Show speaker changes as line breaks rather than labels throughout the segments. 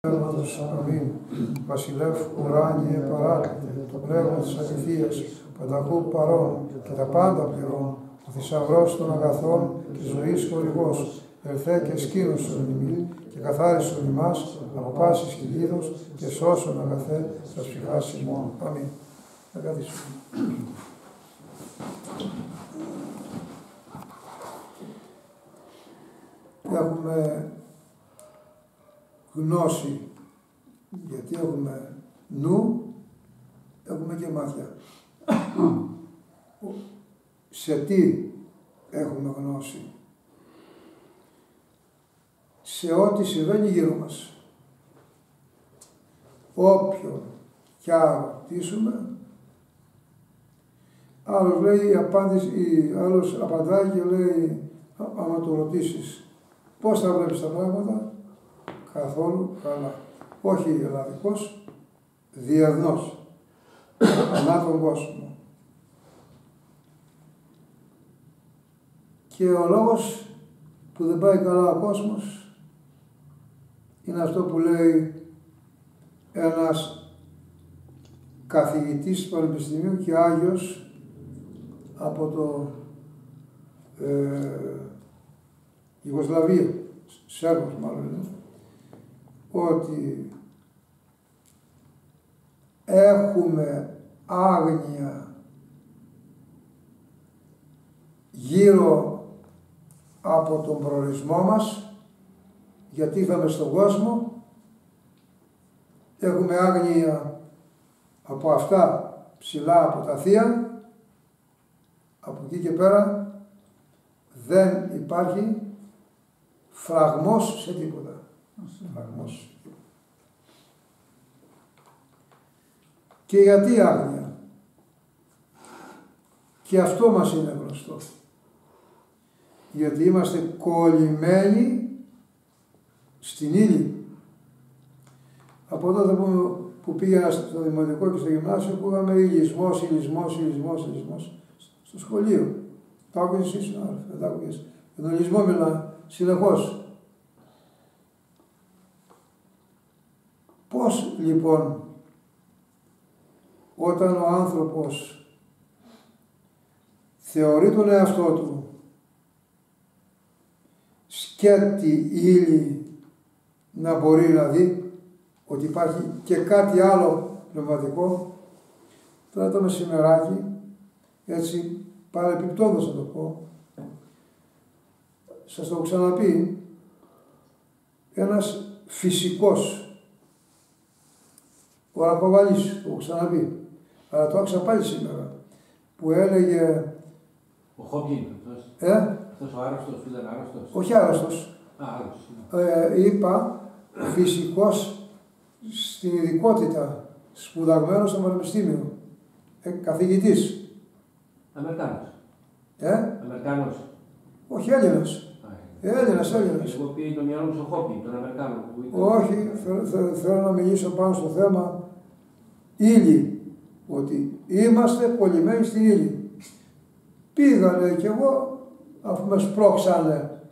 Πνεύματος, αμήν. Βασιλεύ ουράνιε παράκλητε, το πνεύμα της αληθείας, πανταχού παρών και τα πάντα πληρών, ο θησαυρός των αγαθών και ζωής χορηγός, ελθέ και σκήνωσον ημί και καθάρισον ημάς από πάσης κυλίδος και σώσον αγαθέ τας ψυχάς ημών. Αμήν. Να καθίσουμε. Έχουμε γνώση, γιατί έχουμε νου, έχουμε και μάτια. Σε τι έχουμε γνώση? Σε ό,τι συμβαίνει γύρω μας. Όποιον κι ρωτήσουμε, άλλος απαντάει και λέει, άμα το ρωτήσεις, πώς θα βλέπεις τα πράγματα? Καθόλου καλά. Όχι ελλαδικός, διεθνώς. Ανά τον κόσμο. Και ο λόγος που δεν πάει καλά ο κόσμος είναι αυτό που λέει ένας καθηγητής του Πανεπιστημίου και Άγιος από το Ιουγκοσλαβία, Σέρβος μάλλον είναι, ότι έχουμε άγνοια γύρω από τον προορισμό μας, γιατί ήρθαμε στον κόσμο, έχουμε άγνοια από αυτά ψηλά από τα θεία, από εκεί και πέρα δεν υπάρχει φραγμός σε τίποτα. Φραγμός. Και γιατί άγνοια? Και αυτό μας είναι γνωστό. Γιατί είμαστε κολλημένοι στην ύλη. Από τότε που πήγαινα στο δημοτικό και στο γυμνάσιο, που είχαμε υλισμός. Στο σχολείο. Τα άκουγες εσύ, δεν τα άκουγες? Για τον υλισμό μιλά συνεχώς. Πώς λοιπόν όταν ο άνθρωπος θεωρεί τον εαυτό του σκέτη ύλη να μπορεί να δει ότι υπάρχει και κάτι άλλο πνευματικό? Τώρα το μεσημεράκι, έτσι παρεπιπτόντως να το πω, σας το έχω ξαναπεί, ένας φυσικός, ο Ρακοβαλής, το έχω ξαναπεί, αλλά το άκουσα πάλι σήμερα, που έλεγε...
Ο Χόμπιν, αυτός ο άρρωστος που ήταν άρρωστος.
Όχι άρρωστος.
Άρρωστος.
Είπα φυσικός στην ειδικότητα, σπουδαγμένος στο Πανεπιστήμιο, καθηγητής.
Αμερικάνος. Αμερικάνος.
Όχι, Έλληνας. Έλληνας.
Εγώ πήγε το μυαλό μου στο Χόμπιν, τον Αμερικάνο.
Όχι, θέλω να μιλήσω πάνω στο θέμα ύλη, ότι είμαστε κολλημένοι στην ύλη. Πήγανε κι εγώ, αφού με σπρώξανε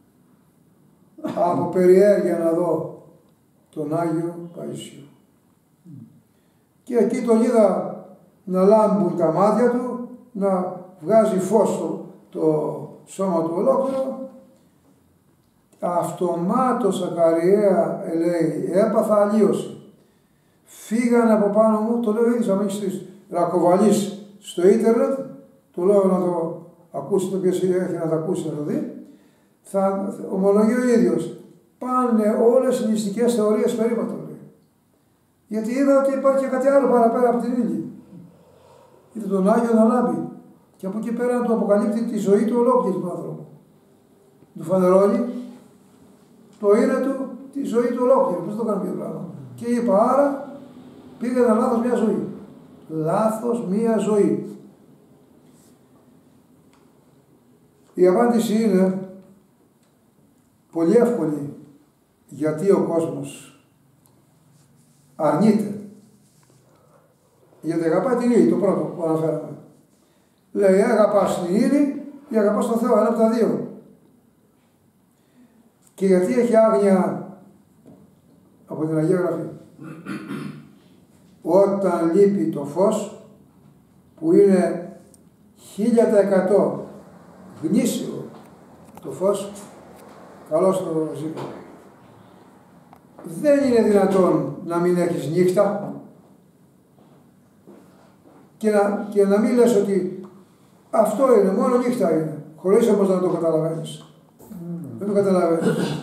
από περιέργεια να δω τον Άγιο Παΐσιο. Και εκεί τον είδα να λάμπουν τα μάτια του, να βγάζει φως το σώμα του ολόκληρο. Αυτομάτως ακαριέα, λέει, έπαθα αλλίωση. Φύγανε από πάνω μου, το λέω ίδιος, αν έχεις Ρακοβαλής στο ίντερνετ, το λέω να το ακούσει, το ποιος έχει να το ακούσει, να το δει, θα ομολογεί ο ίδιος. Πάνε όλες οι μυστικές θεωρίες περίπατο, λέει. Γιατί είδα ότι υπάρχει και κάτι άλλο παραπέρα από την ύλη. Είδε τον Άγιο να λάμπει. Και από εκεί πέρα του αποκαλύπτει τη ζωή του ολόκληρη του άνθρωπου. Του φανερώνει το είναι του, τη ζωή του ολόκληρη. Πώς το κάνει πιο πράγμα. Και είπα, άρα πήγα λάθος μια ζωή. Λάθος μια ζωή. Η απάντηση είναι πολύ εύκολη. Γιατί ο κόσμος αρνείται. Γιατί αγαπάει την ύλη, το πρώτο που αναφέραμε. Λέει, αγαπάς την ύλη ή αγαπάς τον Θεό, ένα από τα δύο. Και γιατί έχει άγνοια από την Αγία Γραφή. Όταν λείπει το φως, που είναι 1000% γνήσιο το φως, καλώς το ζήτω. Δεν είναι δυνατόν να μην έχεις νύχτα και να μην λες ότι αυτό είναι, μόνο νύχτα είναι, χωρίς όμως να το καταλαβαίνεις. Δεν το καταλαβαίνεις.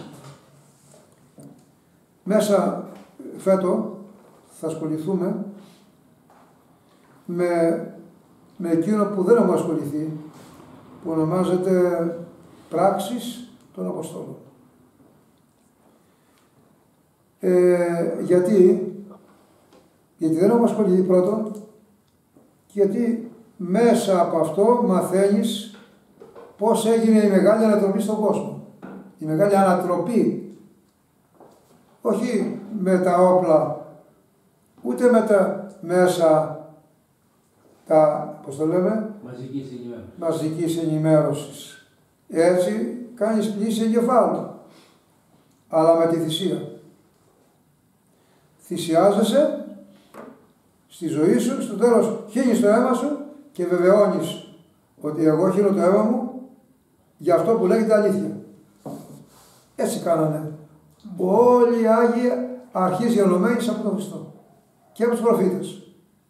Μέσα φέτο θα ασχοληθούμε με εκείνο που δεν έχουμε ασχοληθεί, που ονομάζεται πράξεις των Αποστόλων. Γιατί δεν έχουμε ασχοληθεί πρώτον, γιατί μέσα από αυτό μαθαίνεις πώς έγινε η μεγάλη ανατροπή στον κόσμο. Η μεγάλη ανατροπή, όχι με τα όπλα, ούτε με τα μέσα, πώς το λέμε, μαζικής ενημέρωσης. Έτσι κάνεις πλήση εγκεφάλου, αλλά με τη θυσία. Θυσιάζεσαι στη ζωή σου, στο τέλος χύνεις το αίμα σου και βεβαιώνεις ότι εγώ χύνω το αίμα μου για αυτό που λέγεται αλήθεια. Έτσι κάνανε όλοι οι Άγιοι αρχής γενομένης από τον Χριστό και από τους προφήτες.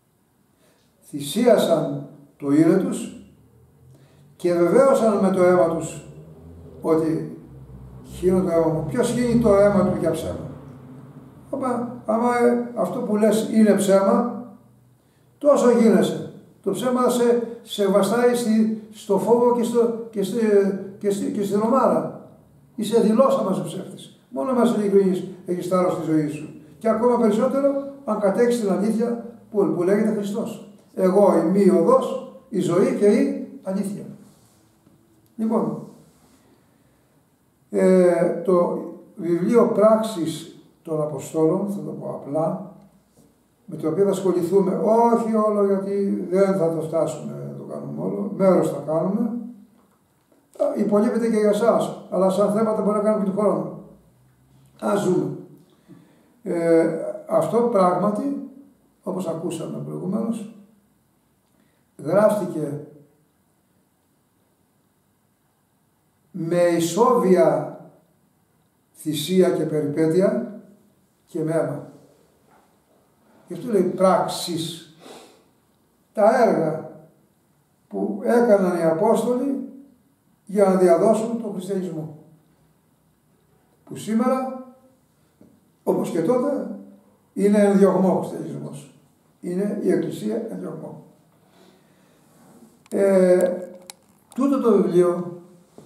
Θυσίασαν το ήρε τους και βεβαίωσαν με το αίμα τους ότι χύνω το αίμα μου. Ποιος χύνει το αίμα του για ψέμα? Άμα αυτό που λες είναι ψέμα, τόσο γίνεσαι. Το ψέμα σε βαστάει στο φόβο και στη ρομάρα. Είσαι δηλώσαμας ο ψεύτης. Μόνο μας ειλικρινής έχεις θάρρος στη ζωή σου. Και ακόμα περισσότερο αν κατέχεις την αλήθεια που λέγεται Χριστός. Εγώ είμαι η οδός, η ζωή και η αλήθεια. Λοιπόν, το βιβλίο Πράξεις των Αποστόλων, θα το πω απλά, με το οποίο θα ασχοληθούμε, όχι όλο γιατί δεν θα το φτάσουμε να το κάνουμε όλο, μέρος θα κάνουμε, υπολείπεται και για εσάς, αλλά σαν θέματα μπορεί να κάνουμε και του χρόνου. Ας ζούμε. Αυτό πράγματι, όπως ακούσαμε προηγουμένως, γράφτηκε με ισόβια θυσία και περιπέτεια και με αίμα. Γι' αυτό λέει πράξεις. Τα έργα που έκαναν οι Απόστολοι για να διαδώσουν τον χριστιανισμό. Που σήμερα, όπως και τότε, είναι ενδιωγμό ο χριστιανισμός. Είναι η Εκκλησία ενδιωγμό. Τούτο το βιβλίο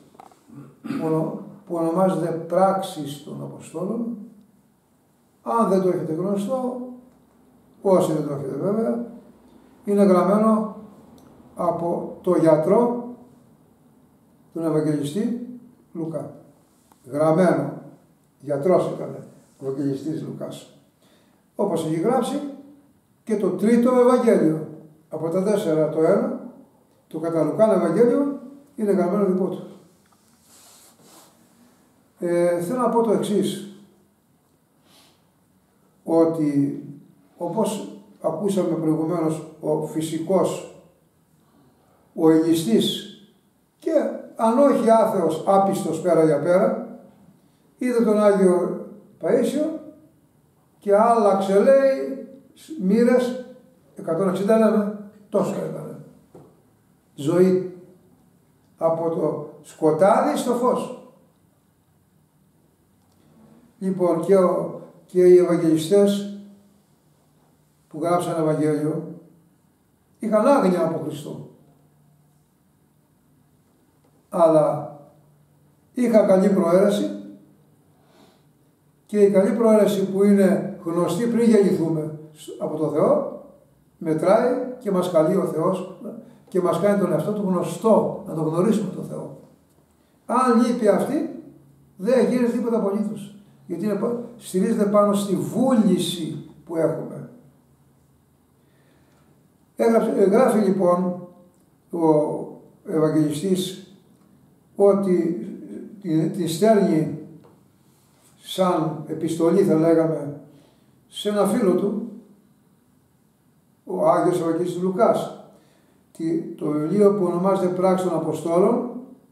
που ονομάζεται Πράξεις των Αποστόλων, αν δεν το έχετε γνωστό, όσοι δεν το έχετε βέβαια, είναι γραμμένο από το γιατρό, τον Ευαγγελιστή Λουκά. Γραμμένο, γιατρός ήταν ο Ευαγγελιστής Λουκάς. Όπως έχει γράψει και το τρίτο Ευαγγέλιο. Από τα 4 το ένα, το κατά Λουκάν Ευαγγέλιο, είναι γραμμένο δικό του. Θέλω να πω το εξής, ότι όπως ακούσαμε προηγουμένως, ο φυσικός, ο ελιστής και αν όχι άθεος, άπιστος πέρα για πέρα, είδε τον Άγιο Παΐσιο και άλλαξε, λέει, μοίρες, 160 λέμε, τόσο έκανε. Ζωή από το σκοτάδι στο φως. Λοιπόν, και οι Ευαγγελιστές που γράψαν Ευαγγέλιο είχαν άγνοια από Χριστό. Αλλά είχαν καλή προαίρεση και η καλή προαίρεση που είναι γνωστή πριν γεννηθούμε από το Θεό μετράει και μας καλεί ο Θεός και μας κάνει τον εαυτό του γνωστό, να το γνωρίσουμε τον Θεό. Αν λείπει αυτή, δεν γίνεται τίποτα απολύτως. Γιατί στηρίζεται πάνω στη βούληση που έχουμε. Γράφει λοιπόν ο Ευαγγελιστής ότι τη στέλνει σαν επιστολή, θα λέγαμε, σε ένα φίλο του, ο Άγιος Ευαγγελιστής Λουκάς, το βιβλίο που ονομάζεται Πράξεις των Αποστόλων,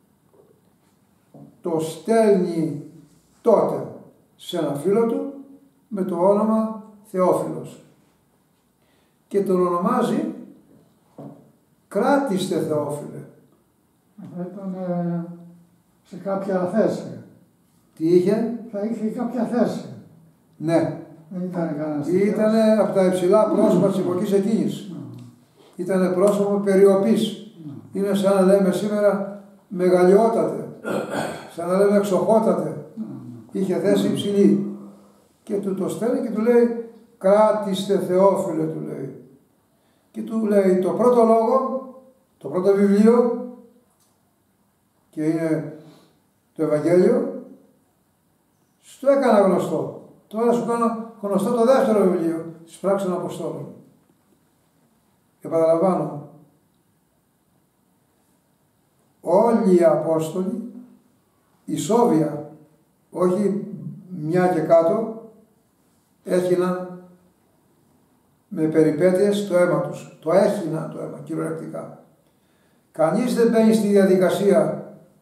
το στέλνει τότε σε ένα φίλο του με το όνομα Θεόφιλος και τον ονομάζει κράτιστε Θεόφιλε.
Θα ήταν σε κάποια θέση.
Τι είχε?
Θα είχε κάποια θέση.
Ναι.
Δεν ήταν κανένας.
Ήτανε από τα υψηλά πρόσωπα της εποχής εκείνης. Ήτανε πρόσωπο περιοπής. Είναι σαν να λέμε σήμερα μεγαλειότατε. Σαν να λέμε εξοχότατε. Είχε θέση υψηλή. Και του το στέλνει και του λέει κράτιστε Θεόφιλε, του λέει. Και του λέει το πρώτο λόγο, το πρώτο βιβλίο, και είναι το Ευαγγέλιο, στο έκανα γνωστό. Τώρα σου κάνω γνωστό το δεύτερο βιβλίο, τις Πράξεις των Αποστόλων. Επαναλαμβάνω, όλοι οι Απόστολοι, ισόβια, όχι μια και κάτω, έχιναν με περιπέτειες το αίμα τους. Το έχιναν το αίμα, κυριολεκτικά. Κανείς δεν μπαίνει στη διαδικασία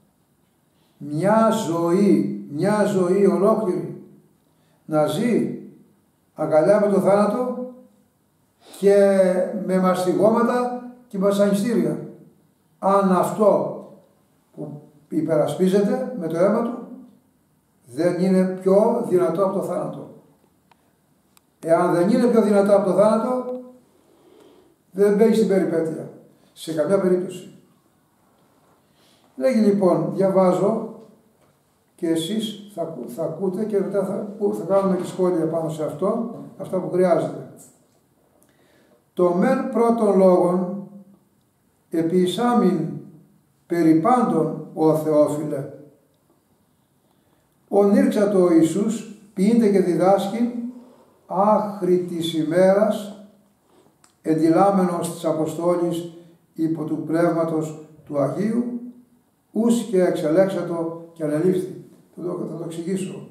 μια ζωή ολόκληρη να ζει αγκαλιά με το θάνατο και με μαστιγώματα και βασανιστήρια. Αν αυτό που υπερασπίζεται με το αίμα του δεν είναι πιο δυνατό από το θάνατο. Εάν δεν είναι πιο δυνατό από το θάνατο, δεν μπαίνει στην περιπέτεια. Σε καμιά περίπτωση. Λέγει λοιπόν, διαβάζω και εσείς θα ακούτε και μετά θα κάνουμε και σχόλια πάνω σε αυτό, αυτά που χρειάζεται. Το μεν πρώτων λόγων επί εισάμην περί πάντων ο Θεόφιλε. Ονήρξατο ο Ιησούς ποιείται και διδάσκει άχρη της ημέρας εντυλάμενος της Αποστόλης υπό του Πνεύματος του Αγίου ους και εξελέξατο και ανελήφθη. Θα το εξηγήσω.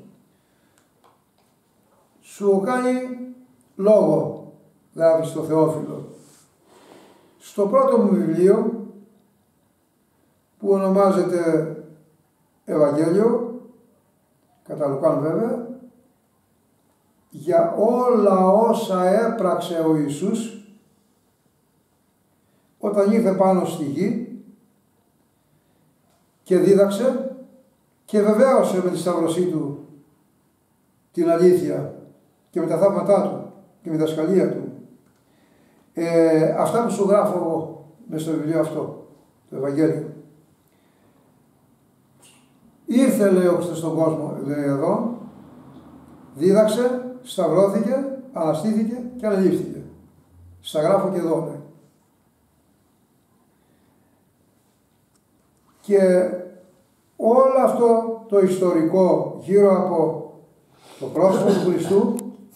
Σου κάνει λόγο, γράφει στο Θεόφιλο. Στο πρώτο μου βιβλίο που ονομάζεται Ευαγγέλιο, κατά Λουκάν βέβαια, για όλα όσα έπραξε ο Ιησούς όταν ήρθε πάνω στη γη και δίδαξε και βεβαίωσε με τη σταυρωσή του την αλήθεια και με τα θαύματά του και με τα δασκαλία του. Αυτά που σου γράφω εγώ μες στο βιβλίο αυτό, το Ευαγγέλιο. Ήρθε, λέει ο Χριστός στον κόσμο, λέει εδώ, δίδαξε, σταυρώθηκε, αναστήθηκε και ανελήφθηκε. Στα γράφω και εδώ, λέει. Και όλο αυτό το ιστορικό γύρω από το πρόσωπο του Χριστού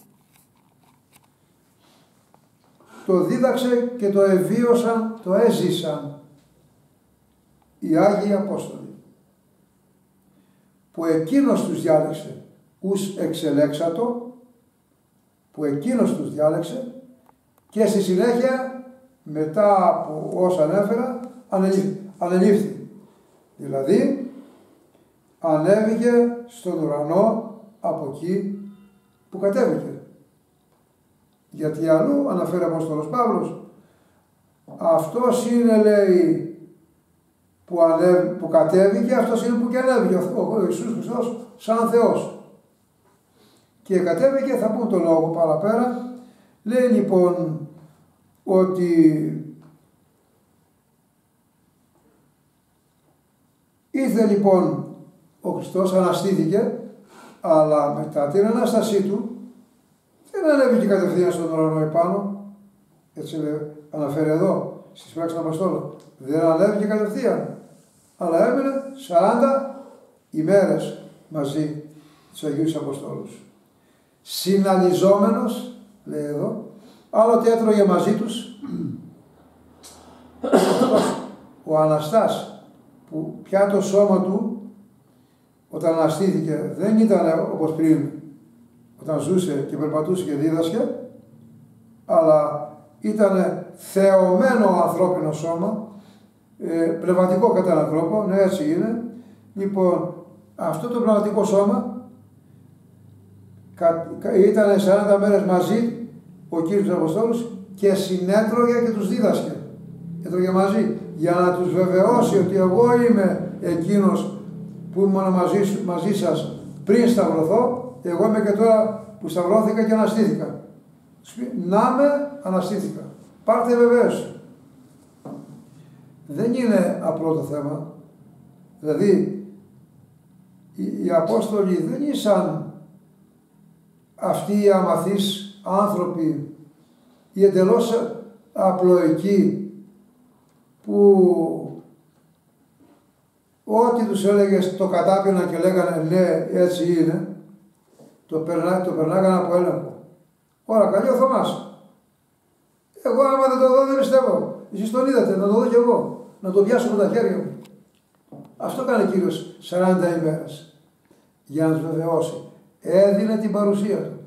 το δίδαξε και το εβίωσαν, το έζησαν οι Άγιοι Απόστολοι, που εκείνος τους διάλεξε ους εξελέξατο, που εκείνος τους διάλεξε και στη συνέχεια μετά από όσα ανέφερα ανελήφθη. Δηλαδή ανέβηκε στον ουρανό από εκεί που κατέβηκε. Γιατί αλλού αναφέρει ο Απόστολος Παύλος, αυτός είναι, λέει, που κατέβηκε, αυτός είναι που και ανέβηκε ο Ιησούς Χριστός σαν Θεός. Και κατέβηκε, θα πούμε το λόγο παραπέρα. Λέει λοιπόν ότι ήρθε λοιπόν ο Χριστός, αναστήθηκε, αλλά μετά την Ανάστασή του δεν ανέβηκε κατευθείαν στον ουρανό επάνω, έτσι αναφέρει εδώ στις Πράξεις των Αποστόλων. Δεν ανέβηκε κατευθείαν, αλλά έμεινε 40 ημέρες μαζί τους Αγίους Αποστόλους. Συναλυζόμενος, λέει εδώ, άλλοτε έτρωγε μαζί τους ο Αναστάς, που πια το σώμα του όταν αναστήθηκε δεν ήταν όπως πριν, όταν ζούσε και περπατούσε και δίδασκε, αλλά ήταν θεωμένο ανθρώπινο σώμα, πνευματικό κατά έναν τρόπο, ναι, έτσι είναι. Λοιπόν, αυτό το πνευματικό σώμα ήταν 40 μέρες μαζί ο Κύριος Αποστόλους και συνέτρωγε και τους δίδασκε. Έτρωγε μαζί για να τους βεβαιώσει ότι εγώ είμαι εκείνος που ήμουν μαζί σας πριν σταυρωθώ, εγώ είμαι και τώρα που σταυρώθηκα και αναστήθηκα. Να με, αναστήθηκα. Πάρτε βεβαίωση. Δεν είναι απλό το θέμα. Δηλαδή, οι Απόστολοι δεν ήσαν αυτοί οι αμαθείς άνθρωποι ή εντελώς απλοϊκοί που ό,τι τους έλεγες το κατάπινα και λέγανε ναι, έτσι είναι, το περνάγανε από έλεγχο. Ωρα, καλή ο Θωμάς. Εγώ άμα δεν το δω δεν πιστεύω. Εσείς τον είδατε, να το δω κι εγώ. Να το πιάσω με τα χέρια μου. Αυτό έκανε ο Κύριος 40 ημέρες. Για να τους βεβαιώσει. Έδινε την παρουσία του.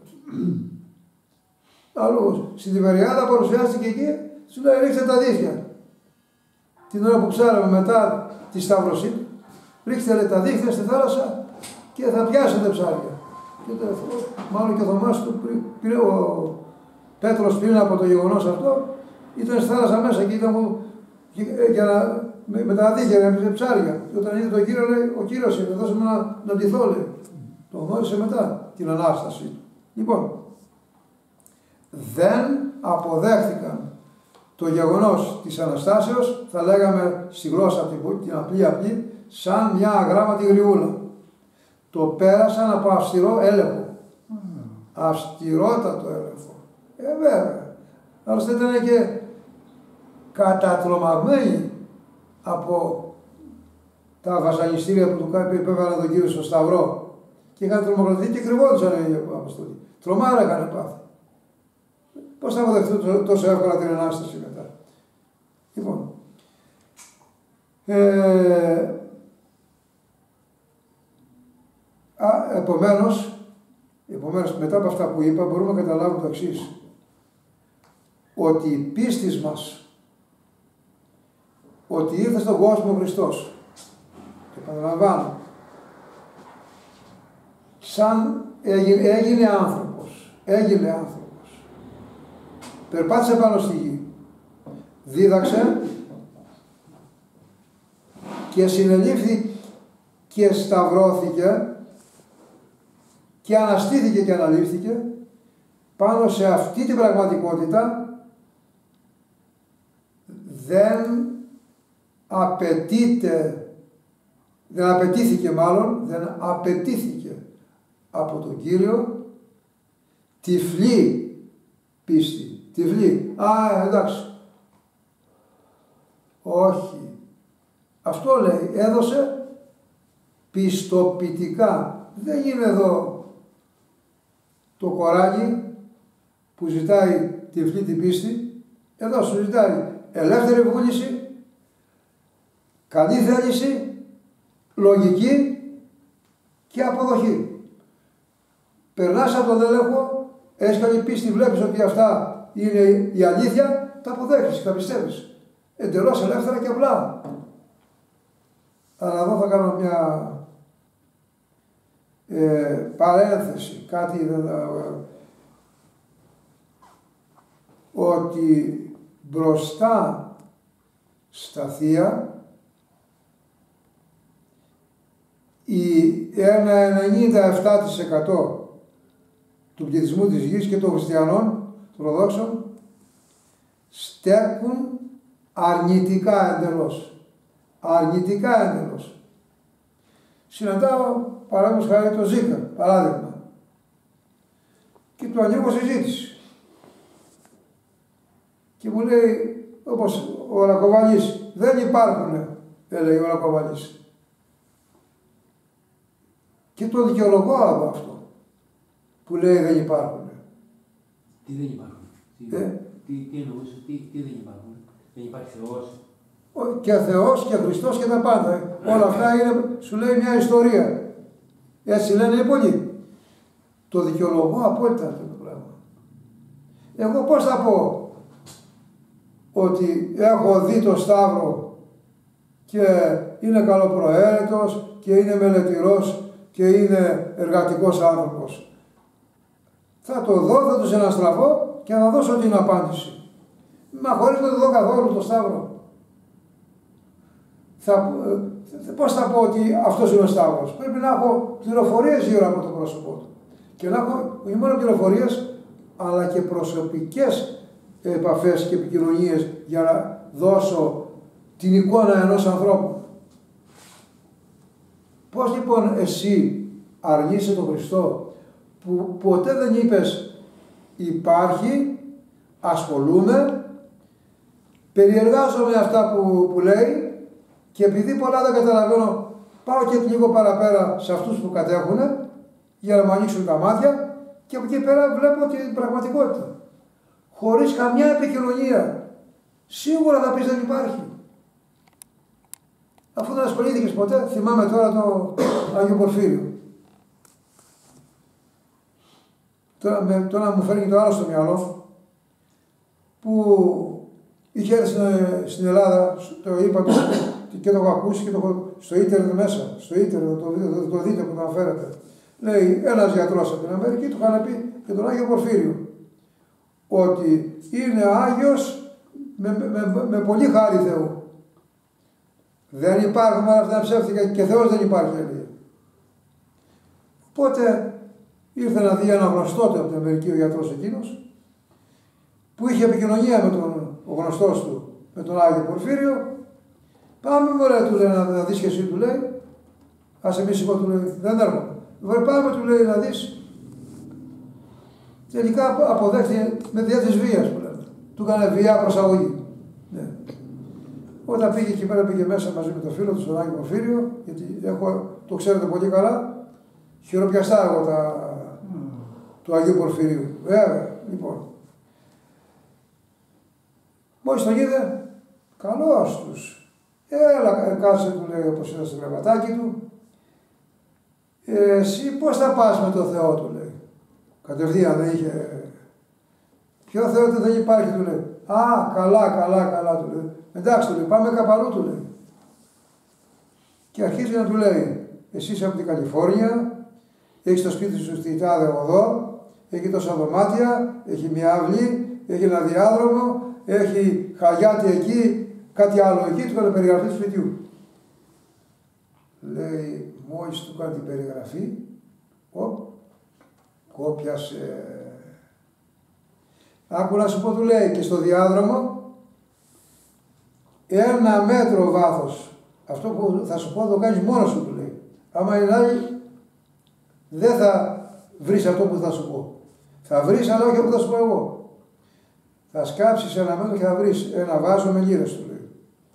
Αλλού, στην Τιβεριάδα παρουσιάστηκε εκεί, σου λέει ρίξτε τα δίχτυα. Την ώρα που ψάραμε μετά τη σταύρωσή του, ρίξτε τα δίχτυα στη θάλασσα και θα πιάσετε ψάρια. Και μάλλον και ο Θωμάς του, ο Πέτρος πριν από το γεγονός αυτό, ήταν στη θάλασσα μέσα και ήταν για να, με τα δίχτυα να πιάσει ψάρια. Και όταν είδε τον Κύριο, λέει, ο Κύριος είναι, δώσαμε να ντυθώ, λέει. Τον γνώρισε μετά την Ανάσταση του. Λοιπόν, δεν αποδέχθηκαν το γεγονός της Αναστάσεως, θα λέγαμε στη γλώσσα την απλή, σαν μια αγράμματη γριούλα. Το πέρασαν από αυστηρό έλεγχο. Αυστηρότατο έλεγχο. Βέβαια. Άλλωστε ήταν και κατατρομαγμένοι από τα βασανιστήρια που του υπέβαλαν τον Κύριο στο Σταυρό. Και είχαν τρομοκρατηθεί και κρυβόντουσαν οι Αποστολοί. Τρομάρα είχαν πάθει. Πώς θα αποδεχτούν τόσο εύκολα την Ανάσταση μετά. Λοιπόν, επομένως, μετά από αυτά που είπα, μπορούμε να καταλάβουμε το εξής. Ότι η πίστη μας, ότι ήρθε στον κόσμο ο Χριστός, και επαναλαμβάνω, σαν έγινε άνθρωπος, περπάτησε πάνω στη γη, δίδαξε και συνελήφθη και σταυρώθηκε και αναστήθηκε και αναλήφθηκε πάνω σε αυτή την πραγματικότητα. Δεν απαιτήθηκε από τον Κύριο τυφλή πίστη. Τυφλή. Εντάξει. Όχι. Αυτό λέει. Έδωσε πιστοποιητικά. Δεν είναι εδώ το κοράκι που ζητάει τυφλή την πίστη. Εδώ σου ζητάει ελεύθερη βούληση, καλή θέληση, λογική και αποδοχή. Περνάς από τον έλεγχο, έχεις καλή πίστη, βλέπεις ότι αυτά είναι η αλήθεια, τα αποδέχεις, τα πιστεύεις. Εντελώς ελεύθερα και απλά. Αλλά εδώ θα κάνω μια παρένθεση, κάτι ότι μπροστά στα θεία ένα 97% του πληθυσμού της γης και των χριστιανών, των Ορθοδόξων, στέκουν αρνητικά εντελώς. Αρνητικά εντελώς. Συναντάω παράδειγμα χάρη το Ζήκα, παράδειγμα, και του ανοίγω συζήτηση. Και μου λέει, όπως ο Ρακοβαλής, δεν υπάρχουν, έλεγε ο Ρακοβαλής. Και το δικαιολογώ από αυτό, που λέει δεν υπάρχουν.
Τι δεν υπάρχουν. Τι εννοούσε, τι δεν υπάρχουν. Δεν υπάρχει Θεός.
Και Θεός και Χριστός και τα πάντα. Όλα αυτά είναι, σου λέει, μια ιστορία. Έτσι λένε οι πολλοί. Το δικαιολογώ απόλυτα αυτό το πράγμα. Εγώ πώς θα πω ότι έχω δει το Σταύρο και είναι καλοπροαίρετος και είναι μελετηρός και είναι εργατικός άνθρωπος. Θα το δω, θα του συναστραφώ και θα δώσω την απάντηση. Μα χωρίς να το δω καθόλου το Σταύρο. Πώς θα πω ότι αυτός είναι ο Σταύρος? Πρέπει να έχω πληροφορίες γύρω από το πρόσωπό του. Και να έχω όχι μόνο πληροφορίες, αλλά και προσωπικές επαφές και επικοινωνίες για να δώσω την εικόνα ενός ανθρώπου. Πώς λοιπόν εσύ αρνείσαι τον Χριστό που ποτέ δεν είπες υπάρχει, ασχολούμαι, περιεργάζομαι αυτά που λέει και επειδή πολλά δεν καταλαβαίνω πάω και λίγο παραπέρα σε αυτούς που κατέχουν για να μου ανοίξουν τα μάτια και από εκεί πέρα βλέπω την πραγματικότητα. Χωρίς καμιά επικοινωνία. Σίγουρα θα πεις δεν υπάρχει. Αφού δεν ασχολήθηκες ποτέ, θυμάμαι τώρα το Άγιο Πορφύριο. Τώρα μου φέρνει το άλλο στο μυαλό που είχε έρθει στην Ελλάδα, το είπα και το έχω ακούσει και το έχω στο ίντερνετ μέσα, στο ίντερνετ το δείτε που το αναφέρετε. Λέει ένας γιατρός από την Αμερική, του είχαν πει και τον Άγιο Πορφύριο ότι είναι Άγιος με πολύ χάρη Θεού. Δεν υπάρχουν όλα αυτά ψεύτικα και Θεός δεν υπάρχει, λέει. Οπότε ήρθε να δει ένα γνωστό του από την Αμερική ο γιατρός εκείνος που είχε επικοινωνία με ο γνωστός του, με τον Άγιο Πορφύριο. Πάμε μωρέ, του λέει, να δεις και εσύ, του λέει. Άσε μη σηκώ, του λέει, δεν έρχομαι. Πάμε, του λέει, να δεις. Τελικά αποδέχθηκε με διά της βίας που λέμε. Του έκανε βία προσαγωγή. Ναι. Όταν πήγε εκεί πέρα, πήγε μέσα μαζί με το φίλο του, τον Άγιο Πορφύριο, γιατί το ξέρετε πολύ καλά, χειροπιαστά εγώ του Αγίου Πορφυρίου. Βέβαια, λοιπόν. Μόλις τον είδε, καλώς τους. Έλα, κάτσε, του λέει, όπως ήταν στο γραμματάκι του. Εσύ πώς θα πας με το Θεό, του λέει. Κατευθείαν δεν είχε. Ποιο Θεό δεν υπάρχει, του λέει. Α, καλά, του λέει. Εντάξει, του λέει, πάμε καπαλού, του λέει. Και αρχίζει να του λέει, εσύ είσαι από την Καλιφόρνια, έχεις το σπίτι σου στη τάδε οδό, έχει τόσα δωμάτια, έχει μια αυλή, έχει ένα διάδρομο, έχει χαγιάτι εκεί, κάτι άλλο εκεί, του έκανε περιγραφή του σπιτιού. Λέει, μόλις του κάνει την περιγραφή, κόπιασε. Άκου να σου πω, του λέει, και στο διάδρομο, 1 μέτρο βάθος. Αυτό που θα σου πω το κάνεις μόνος σου, του λέει. Άμα είναι άλλοι, δεν θα βρεις αυτό που θα σου πω. Θα βρεις, αλλά όχι αυτό που θα σου πω εγώ. Θα σκάψεις 1 μέτρο και θα βρεις ένα βάζο με λίρες, του λέει.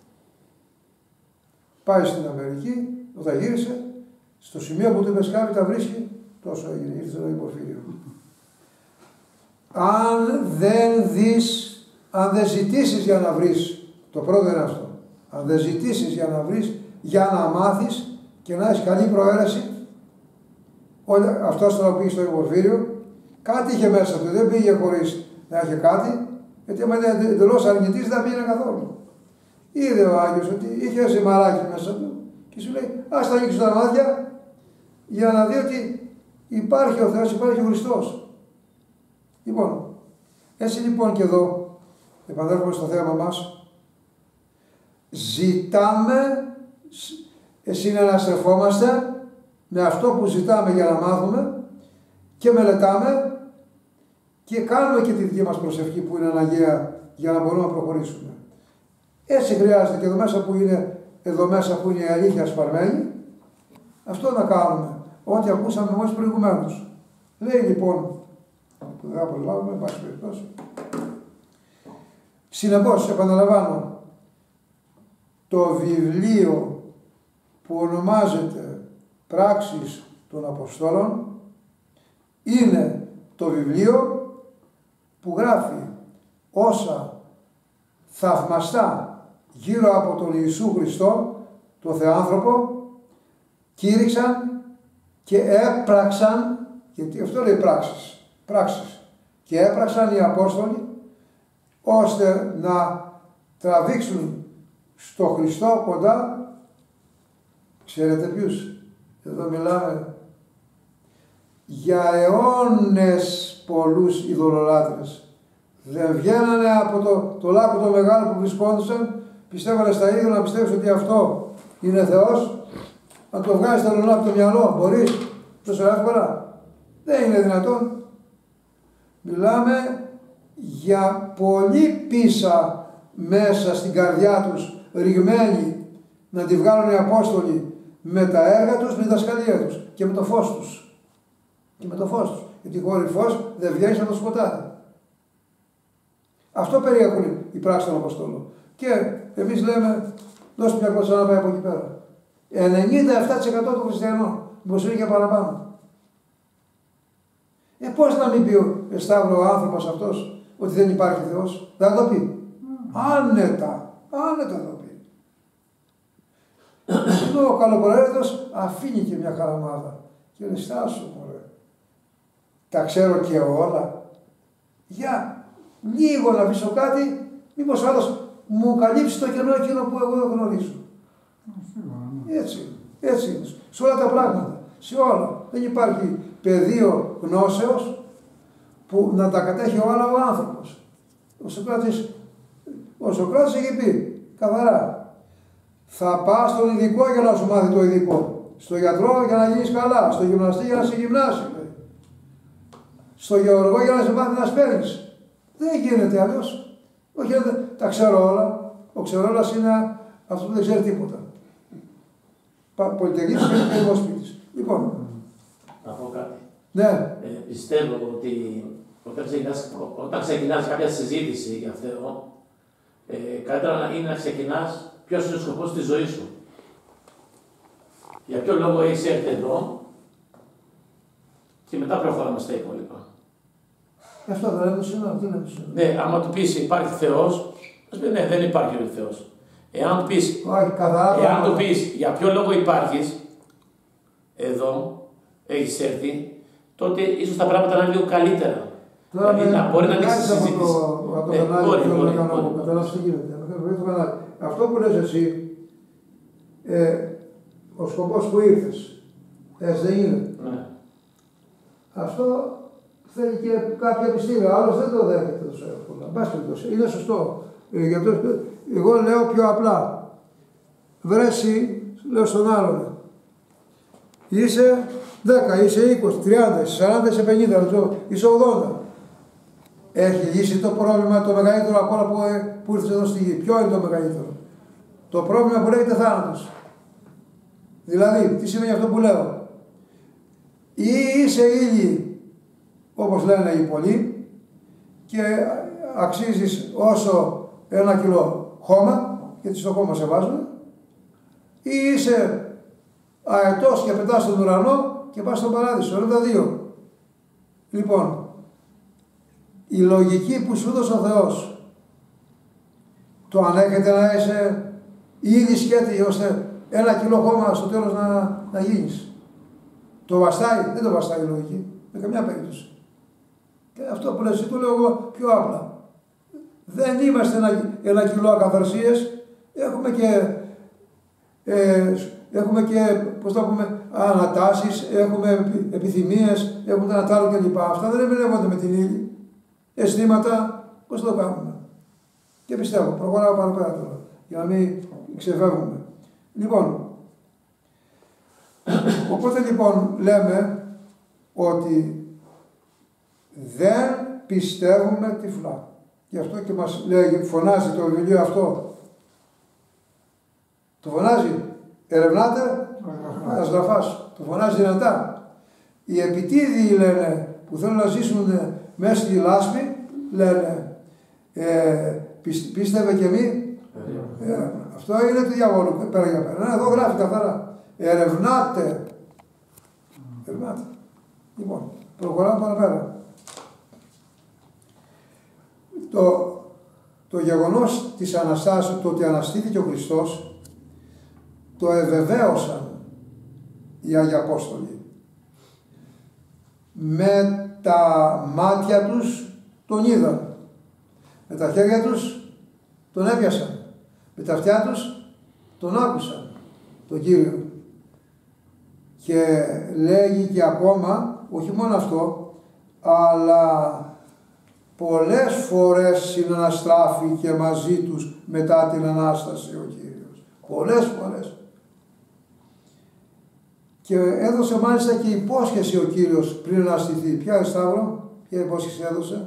Πάει στην Αμερική, όταν γύρισε, στο σημείο που του είπε σκάβει, τα βρίσκει, τόσο έγινε, ήρθε το Πορφύριο. Αν δεν ζητήσεις για να βρεις, το πρώτο είναι αυτό, αν δεν ζητήσεις για να βρεις, για να μάθεις και να έχεις καλή προαίρεση, αυτός τώρα πήγε στο Πορφύριο, κάτι είχε μέσα του, δεν πήγε χωρίς να έχει κάτι, γιατί άμα είναι εντελώς αρνητής δεν πήγαινε καθόλου. Είδε ο Άγιος ότι είχε ζυμαράκι μέσα του και σου λέει, ας τα ανοίξεις τα μάτια για να δει ότι υπάρχει ο Θεός, υπάρχει ο Χριστός. Λοιπόν, έτσι λοιπόν και εδώ, επανέρχομαι στο θέμα μας, ζητάμε, συναναστρεφόμαστε με αυτό που ζητάμε για να μάθουμε και μελετάμε και κάνουμε και τη δική μας προσευχή που είναι αναγκαία για να μπορούμε να προχωρήσουμε. Έτσι χρειάζεται και εδώ μέσα που είναι η αλήθεια σπαρμένη, αυτό να κάνουμε, ό,τι ακούσαμε μόλις προηγουμένως. Λέει λοιπόν, που δεν θα προλάβουμε, εν πάση περιπτώσει. Συνεπώς, επαναλαμβάνω, το βιβλίο που ονομάζεται Πράξεις των Αποστόλων είναι το βιβλίο που γράφει όσα θαυμαστά γύρω από τον Ιησού Χριστό, τον Θεάνθρωπο, κήρυξαν και έπραξαν Γιατί αυτό λέει πράξεις. Και έπραξαν οι Απόστολοι ώστε να τραβήξουν στο Χριστό κοντά, ξέρετε ποιους, εδώ μιλάμε για αιώνες πολλούς ειδωλολάτρες. Δεν βγαίνανε από το λάκκο το μεγάλο που βρισκόντουσαν, πιστεύανε στα είδωλα, να πιστεύεις ότι αυτό είναι Θεός, να το βγάζεις τα λουλά από το μυαλό, μπορείς τόσο εύκολα? Δεν είναι δυνατόν. Μιλάμε για πολύ πίσα μέσα στην καρδιά τους, ρηγμένοι, να τη βγάλουν οι Απόστολοι με τα έργα τους, με τη δασκαλία τους και με το φως τους. Και με το φως τους. Γιατί χωρίς φως δεν βγαίνεις από το σκοτάδι. Αυτό περιέχουν οι πράξεις των Αποστόλων. Και εμείς λέμε, δώστε μια κότσα να πάει από εκεί πέρα. 97% των χριστιανών, μήπως είναι και παραπάνω. Πώς να μην πει ο Σταύρο ο άνθρωπος αυτός ότι δεν υπάρχει Θεός? Θα το πει. Άνετα θα το πει. Ενώ ο καλοπροαίρετος αφήνει και μια χαραμάδα. Και λέει, στάσου μωρέ. Τα ξέρω και όλα. Για λίγο να πείσω κάτι, μήπως ο άλλος μου καλύψει το κενό εκείνο που εγώ δεν γνωρίζω. Έτσι είναι. Σε όλα τα πράγματα. Σε όλα. Δεν υπάρχει πεδίο γνώσεως που να τα κατέχει ο άλλος ο άνθρωπος. Ο Σωκράτης έχει πει καθαρά, θα πας στον ειδικό για να σου μάθει το ειδικό, στο γιατρό για να γίνεις καλά, στο γυμναστή για να σε γυμνάσει, στο γεωργό για να σε μάθει να σπέρνεις. Δεν γίνεται αλλιώς. Όχι, τα ξέρω όλα. Ο ξερόλας είναι αυτό που δεν ξέρει τίποτα. Πολυτεχνίτης και δημοσπίτης. Λοιπόν.
Να πω κάτι.
Ναι.
Πιστεύω ότι όταν ξεκινάς κάποια συζήτηση για αυτό, καλύτερα είναι να ξεκινάς ποιος είναι ο σκοπός της ζωής σου. Για ποιο λόγο έχεις έρθει εδώ και μετά προχωράμε στα υπόλοιπα.
Αυτό δεν λέμε σήμερα, τι λέμε σήμερα.
Ναι, άμα του πεις υπάρχει Θεός, ας πει ναι, δεν υπάρχει ο Θεός. Εάν του πεις για ποιο λόγο υπάρχεις εδώ, έχεις έρθει, τότε ίσως τα πράγματα να είναι λίγο καλύτερα.
Τώρα
δηλαδή, μπορεί να ανοίξει συζήτηση.
Από το κανάλι θέλω να κάνω, καταλάβεις τι γίνεται. Αυτό που λες εσύ, ο σκοπός που ήρθες, έτσι δεν είναι.
Ναι.
Αυτό θέλει και κάποια επιστήμη, άλλος δεν το δέχεται τόσο εύκολα. Είναι σωστό. Εγώ λέω πιο απλά. Βρέσει, λέω στον άλλον. Είσαι 10, είσαι 20, 30, είσαι 40, είσαι 50, είσαι 80. Έχει λύσει το πρόβλημα το μεγαλύτερο από όλα που ήρθε εδώ στη γη. Ποιο είναι το μεγαλύτερο? Το πρόβλημα που λέγεται θάνατος. Δηλαδή, τι σημαίνει αυτό που λέω? Ή είσαι ήλιοι, όπως λένε οι πολλοί, και αξίζεις όσο 1 κιλό χώμα, γιατί στο χώμα σε βάζουν, ή είσαι αετός και πετάς στον ουρανό και πας στον παράδεισο. Είναι τα δύο. Λοιπόν, η λογική που σου έδωσε ο Θεός, το ανέχεται να είσαι ήδη σκέτη ώστε 1 κιλό χώμα στο τέλος να γίνεις? Το βαστάει? Δεν το βαστάει η λογική, με καμιά περίπτωση. Και αυτό που λες, το λέω εγώ πιο απλά. Δεν είμαστε 1 κιλό ακαθαρσίες, έχουμε και πώς το πούμε, ανατάσεις, έχουμε επιθυμίες, έχουμε τα τ' άλλο κλπ. Αυτά δεν εμπνεύονται με την ύλη. Αισθήματα, πώς το κάνουμε? Και πιστεύω, προχωράω πάνω πέρα τώρα, για να μην ξεφεύγουμε. Λοιπόν, οπότε λοιπόν λέμε ότι δεν πιστεύουμε τυφλά. Γι' αυτό και μας λέει, φωνάζει το βιβλίο αυτό. Το φωνάζει, ερευνάτε, ασγραφάς. Το φωνάζει δυνατά. Οι επιτίδιοι λένε, που θέλουν να ζήσουν μέσα στη λάσπη, λένε, πίστευε και μη. Αυτό είναι του διαβόλου, πέρα για πέρα. Εδώ γράφει καθαρά. Ερευνάτε. Λοιπόν, προχωράμε πάνω πέρα. Το γεγονός της Αναστάσεως, το ότι αναστήθηκε ο Χριστός, το ευεβαίωσαν οι Άγιοι Απόστολοι. με τα μάτια τους τον είδαν, με τα χέρια τους τον έπιασαν, με τα αυτιά τους τον άκουσαν, τον Κύριο. Και λέγει και ακόμα, όχι μόνο αυτό, αλλά πολλές φορές συναναστράφηκε μαζί τους μετά την Ανάσταση ο Κύριος. Πολλές φορές. Και έδωσε μάλιστα και υπόσχεση ο Κύριος πριν αναστηθεί. Ποια Σταύρο, ποια υπόσχεση έδωσε?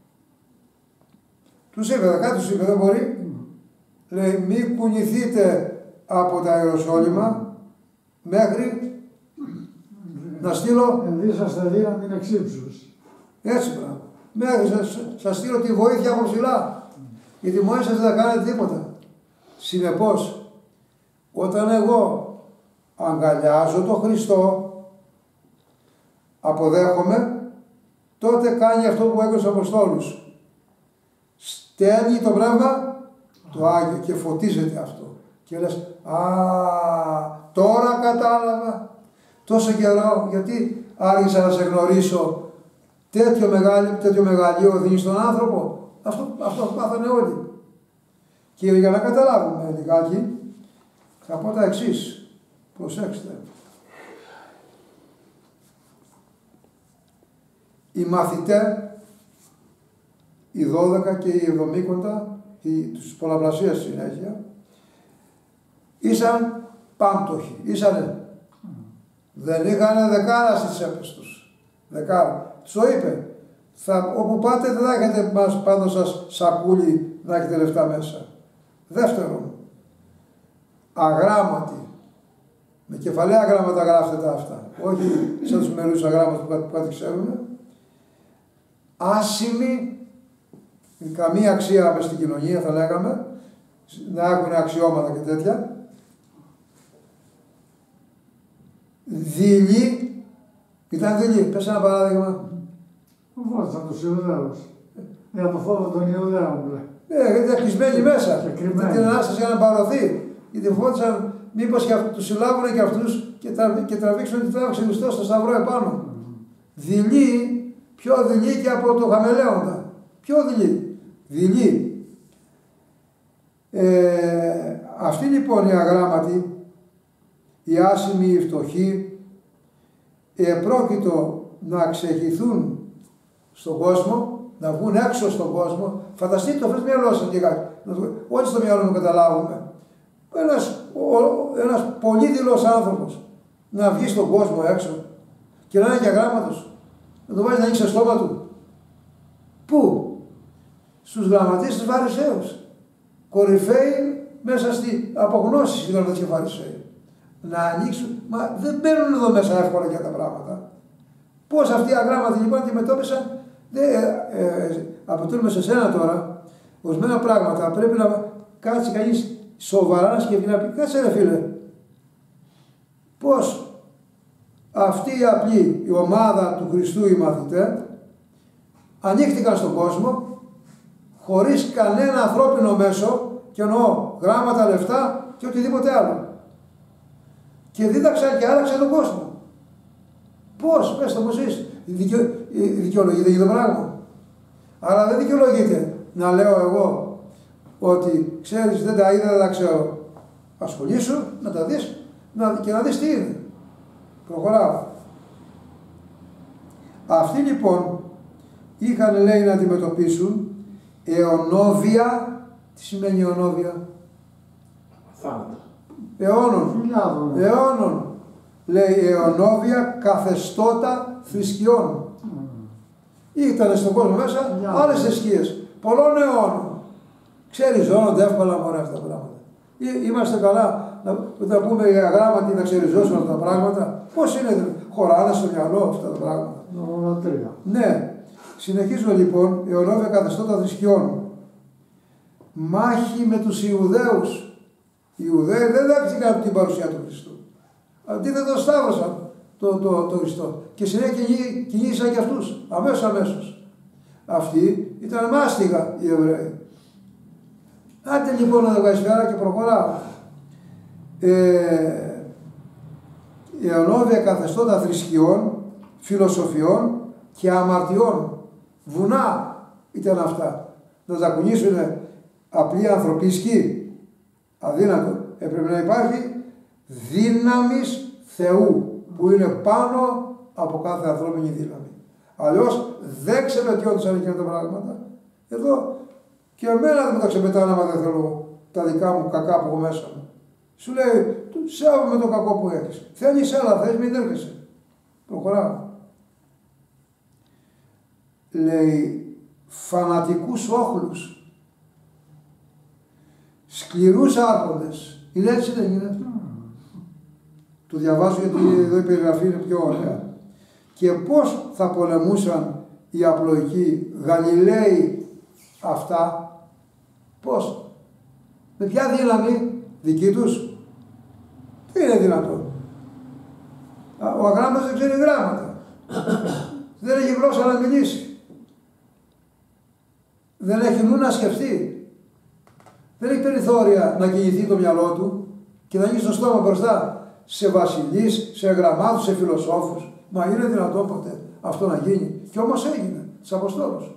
Τους είπε, κάτι τους είπε, δεν μπορεί. Λέει, μη κουνηθείτε από τα Ιεροσόλυμα μέχρι να στείλω.
Ενδύσαστε δύναμη εξύψους.
Έτσι πράγμα. Μέχρι σας στείλω τη βοήθεια από ψηλά. Γιατί μόνοι σας δεν θα κάνετε τίποτα. Συνεπώς, όταν εγώ αγκαλιάζω τον Χριστό, αποδέχομαι, τότε κάνει αυτό που έκανε στους Αποστόλους. Στέλνει το Πνεύμα το Άγιο και φωτίζεται αυτό. Και λες, α, τώρα κατάλαβα. Τόσο καιρό, γιατί άργησα να σε γνωρίσω. Τέτοιο μεγαλείο δίνει στον άνθρωπο. Αυτό πάθανε όλοι. Και για να καταλάβουμε λιγάκι, θα πω τα εξής. Προσέξτε. Οι μαθητές, οι 12 και οι 70, τους πολλαπλασίες συνέχεια, ήσαν πάμπτωχοι. Δεν είχαν δεκάρα στις τσέπες τους. Δεκάρα. Τους το είπε. Όπου πάτε δεν θα έχετε πάνω σας σακούλι να έχετε λεφτά μέσα. Δεύτερον, αγράμματοι. Με κεφαλαία γράμματα γράφτε τα αυτά. Όχι σαν τους μερούς αγράμματα που κάτι ξέρουν. Άσημοι, καμία αξία μες στην κοινωνία θα λέγαμε, να έχουν αξιώματα και τέτοια. Δειλοί, ήταν δειλοί. Πες ένα παράδειγμα.
Φώτισαν τους Ιουδαίους. Για το φόβο των Ιουδαίων.
Γιατί ήταν κλεισμένοι μέσα. Την Ανάσταση για να παρωθεί. Γιατί φώτισαν μήπως τους συλλάβουν και αυτούς και τραβήξουν την τράβηξη Χριστός στο σταυρό επάνω. Δειλοί, πιο δειλοί και από το χαμελέοντα. Πιο δειλοί. Δειλοί. Αυτοί λοιπόν οι αγράμματοι, οι άσημοι, οι φτωχοί, επρόκειτο να ξεχυθούν στον κόσμο, να βγουν έξω στον κόσμο. Φανταστείτε το φέρεις μυαλό σας λιγάκι. Όχι στο μυαλό μου καταλάβουμε. Ένας πολύ δειλός άνθρωπος να βγει στον κόσμο έξω και να είναι και αγράμματος, να το βάζει να ανοίξει το στόμα του. Πού? Στους γραμματείς, στους Φαρισαίους. Κορυφαίοι μέσα στη απογνώση ήταν και Φαρισαίοι. Να ανοίξουν, μα δεν μπαίνουν εδώ μέσα εύκολα για τα πράγματα. Πώς αυτοί οι αγράμματοι λοιπόν αντιμετώπισαν, αποτελούμε σε σένα τώρα, ορισμένα πράγματα πρέπει να κάτσει κανείς σοβαρά να σκεφτεί να πει, κάτσε ρε φίλε, πώς αυτή η απλή, η ομάδα του Χριστού, οι μαθητές, ανοίχτηκαν στον κόσμο, χωρίς κανένα ανθρώπινο μέσο, και εννοώ γράμματα, λεφτά και οτιδήποτε άλλο. Και δίδαξαν και άλλαξαν τον κόσμο. Πώς, πες το πώς είσαι. Δικαιολογείται για το πράγμα. Αλλά δεν δικαιολογείται να λέω εγώ ότι ξέρεις δεν τα είδα, δεν τα ξέρω. Ασχολήσου, να τα δεις και να δεις τι είναι. Προχωράω. Αυτοί λοιπόν είχαν λέει να αντιμετωπίσουν αιωνόβια. Τι σημαίνει αιωνόβια?
Θάνατο.
Αιώνων. Λέει αιωνόβια καθεστώτα θρησκειών. Ήταν στον κόσμο μέσα άλλες θρησκείες. Πολλών αιώνων. Ξέρεις, ζώνονται εύκολα μωρέ αυτά τα πράγματα. Είμαστε καλά να πούμε για γράμματι να ξεριζώσουμε αυτά τα πράγματα. Πώς είναι, χωράνε στο μυαλό αυτά τα πράγματα. Ναι. Συνεχίζω λοιπόν, αιωνόβια καθεστώτα θρησκειών. Μάχη με τους Ιουδαίους. Οι Ιουδαίοι δεν δέχτηκαν την παρουσία του Χριστού. Αντίθετα σταύρωσαν το Χριστό. Και συνέχεια κινήσαν και αυτούς. Αμέσως. Αυτοί ήταν μάστιγα οι Εβραίοι. Άντε λοιπόν να το βγάλεις πέρα και προχωράω. Η αιωνόβια καθεστώτα θρησκειών φιλοσοφιών και αμαρτιών. Βουνά ήταν αυτά. Να τα κουνήσουν απλοί ανθρωπίσκοι. Αδύνατο. Έπρεπε να υπάρχει δύναμης Θεού που είναι πάνω από κάθε ανθρώπινη δύναμη. Αλλιώς δεν ξεπετιόντουσαν εκείνα τα πράγματα. Εδώ και εμένα δεν μου τα ξεπετάνε άμα δεν θέλω τα δικά μου κακά που έχω μέσα μου. Σου λέει, σέβομαι το κακό που έχεις. Θέλεις, έλα, θες, μην έρχεσαι. Προχωράω. Λέει, φανατικούς όχλους, σκληρούς άρχοντες. Είναι έτσι, δεν είναι? Το διαβάζω γιατί εδώ η περιγραφή είναι πιο ωραία. Και πώς θα πολεμούσαν οι απλοϊκοί Γαλιλαίοι αυτά? Πώς? Με ποια δύναμη? Δική τους? Τι είναι δυνατόν? Ο αγράμματος δεν ξέρει γράμματα. Δεν έχει γλώσσα να μιλήσει. Δεν έχει νου να σκεφτεί. Δεν έχει περιθώρια να κινηθεί το μυαλό του και να γίνει στο στόμα μπροστά σε βασιλείς, σε γραμμάτους, σε φιλοσόφους. Μα είναι δυνατόν ποτέ αυτό να γίνει? Και όμως έγινε στους Αποστόλους.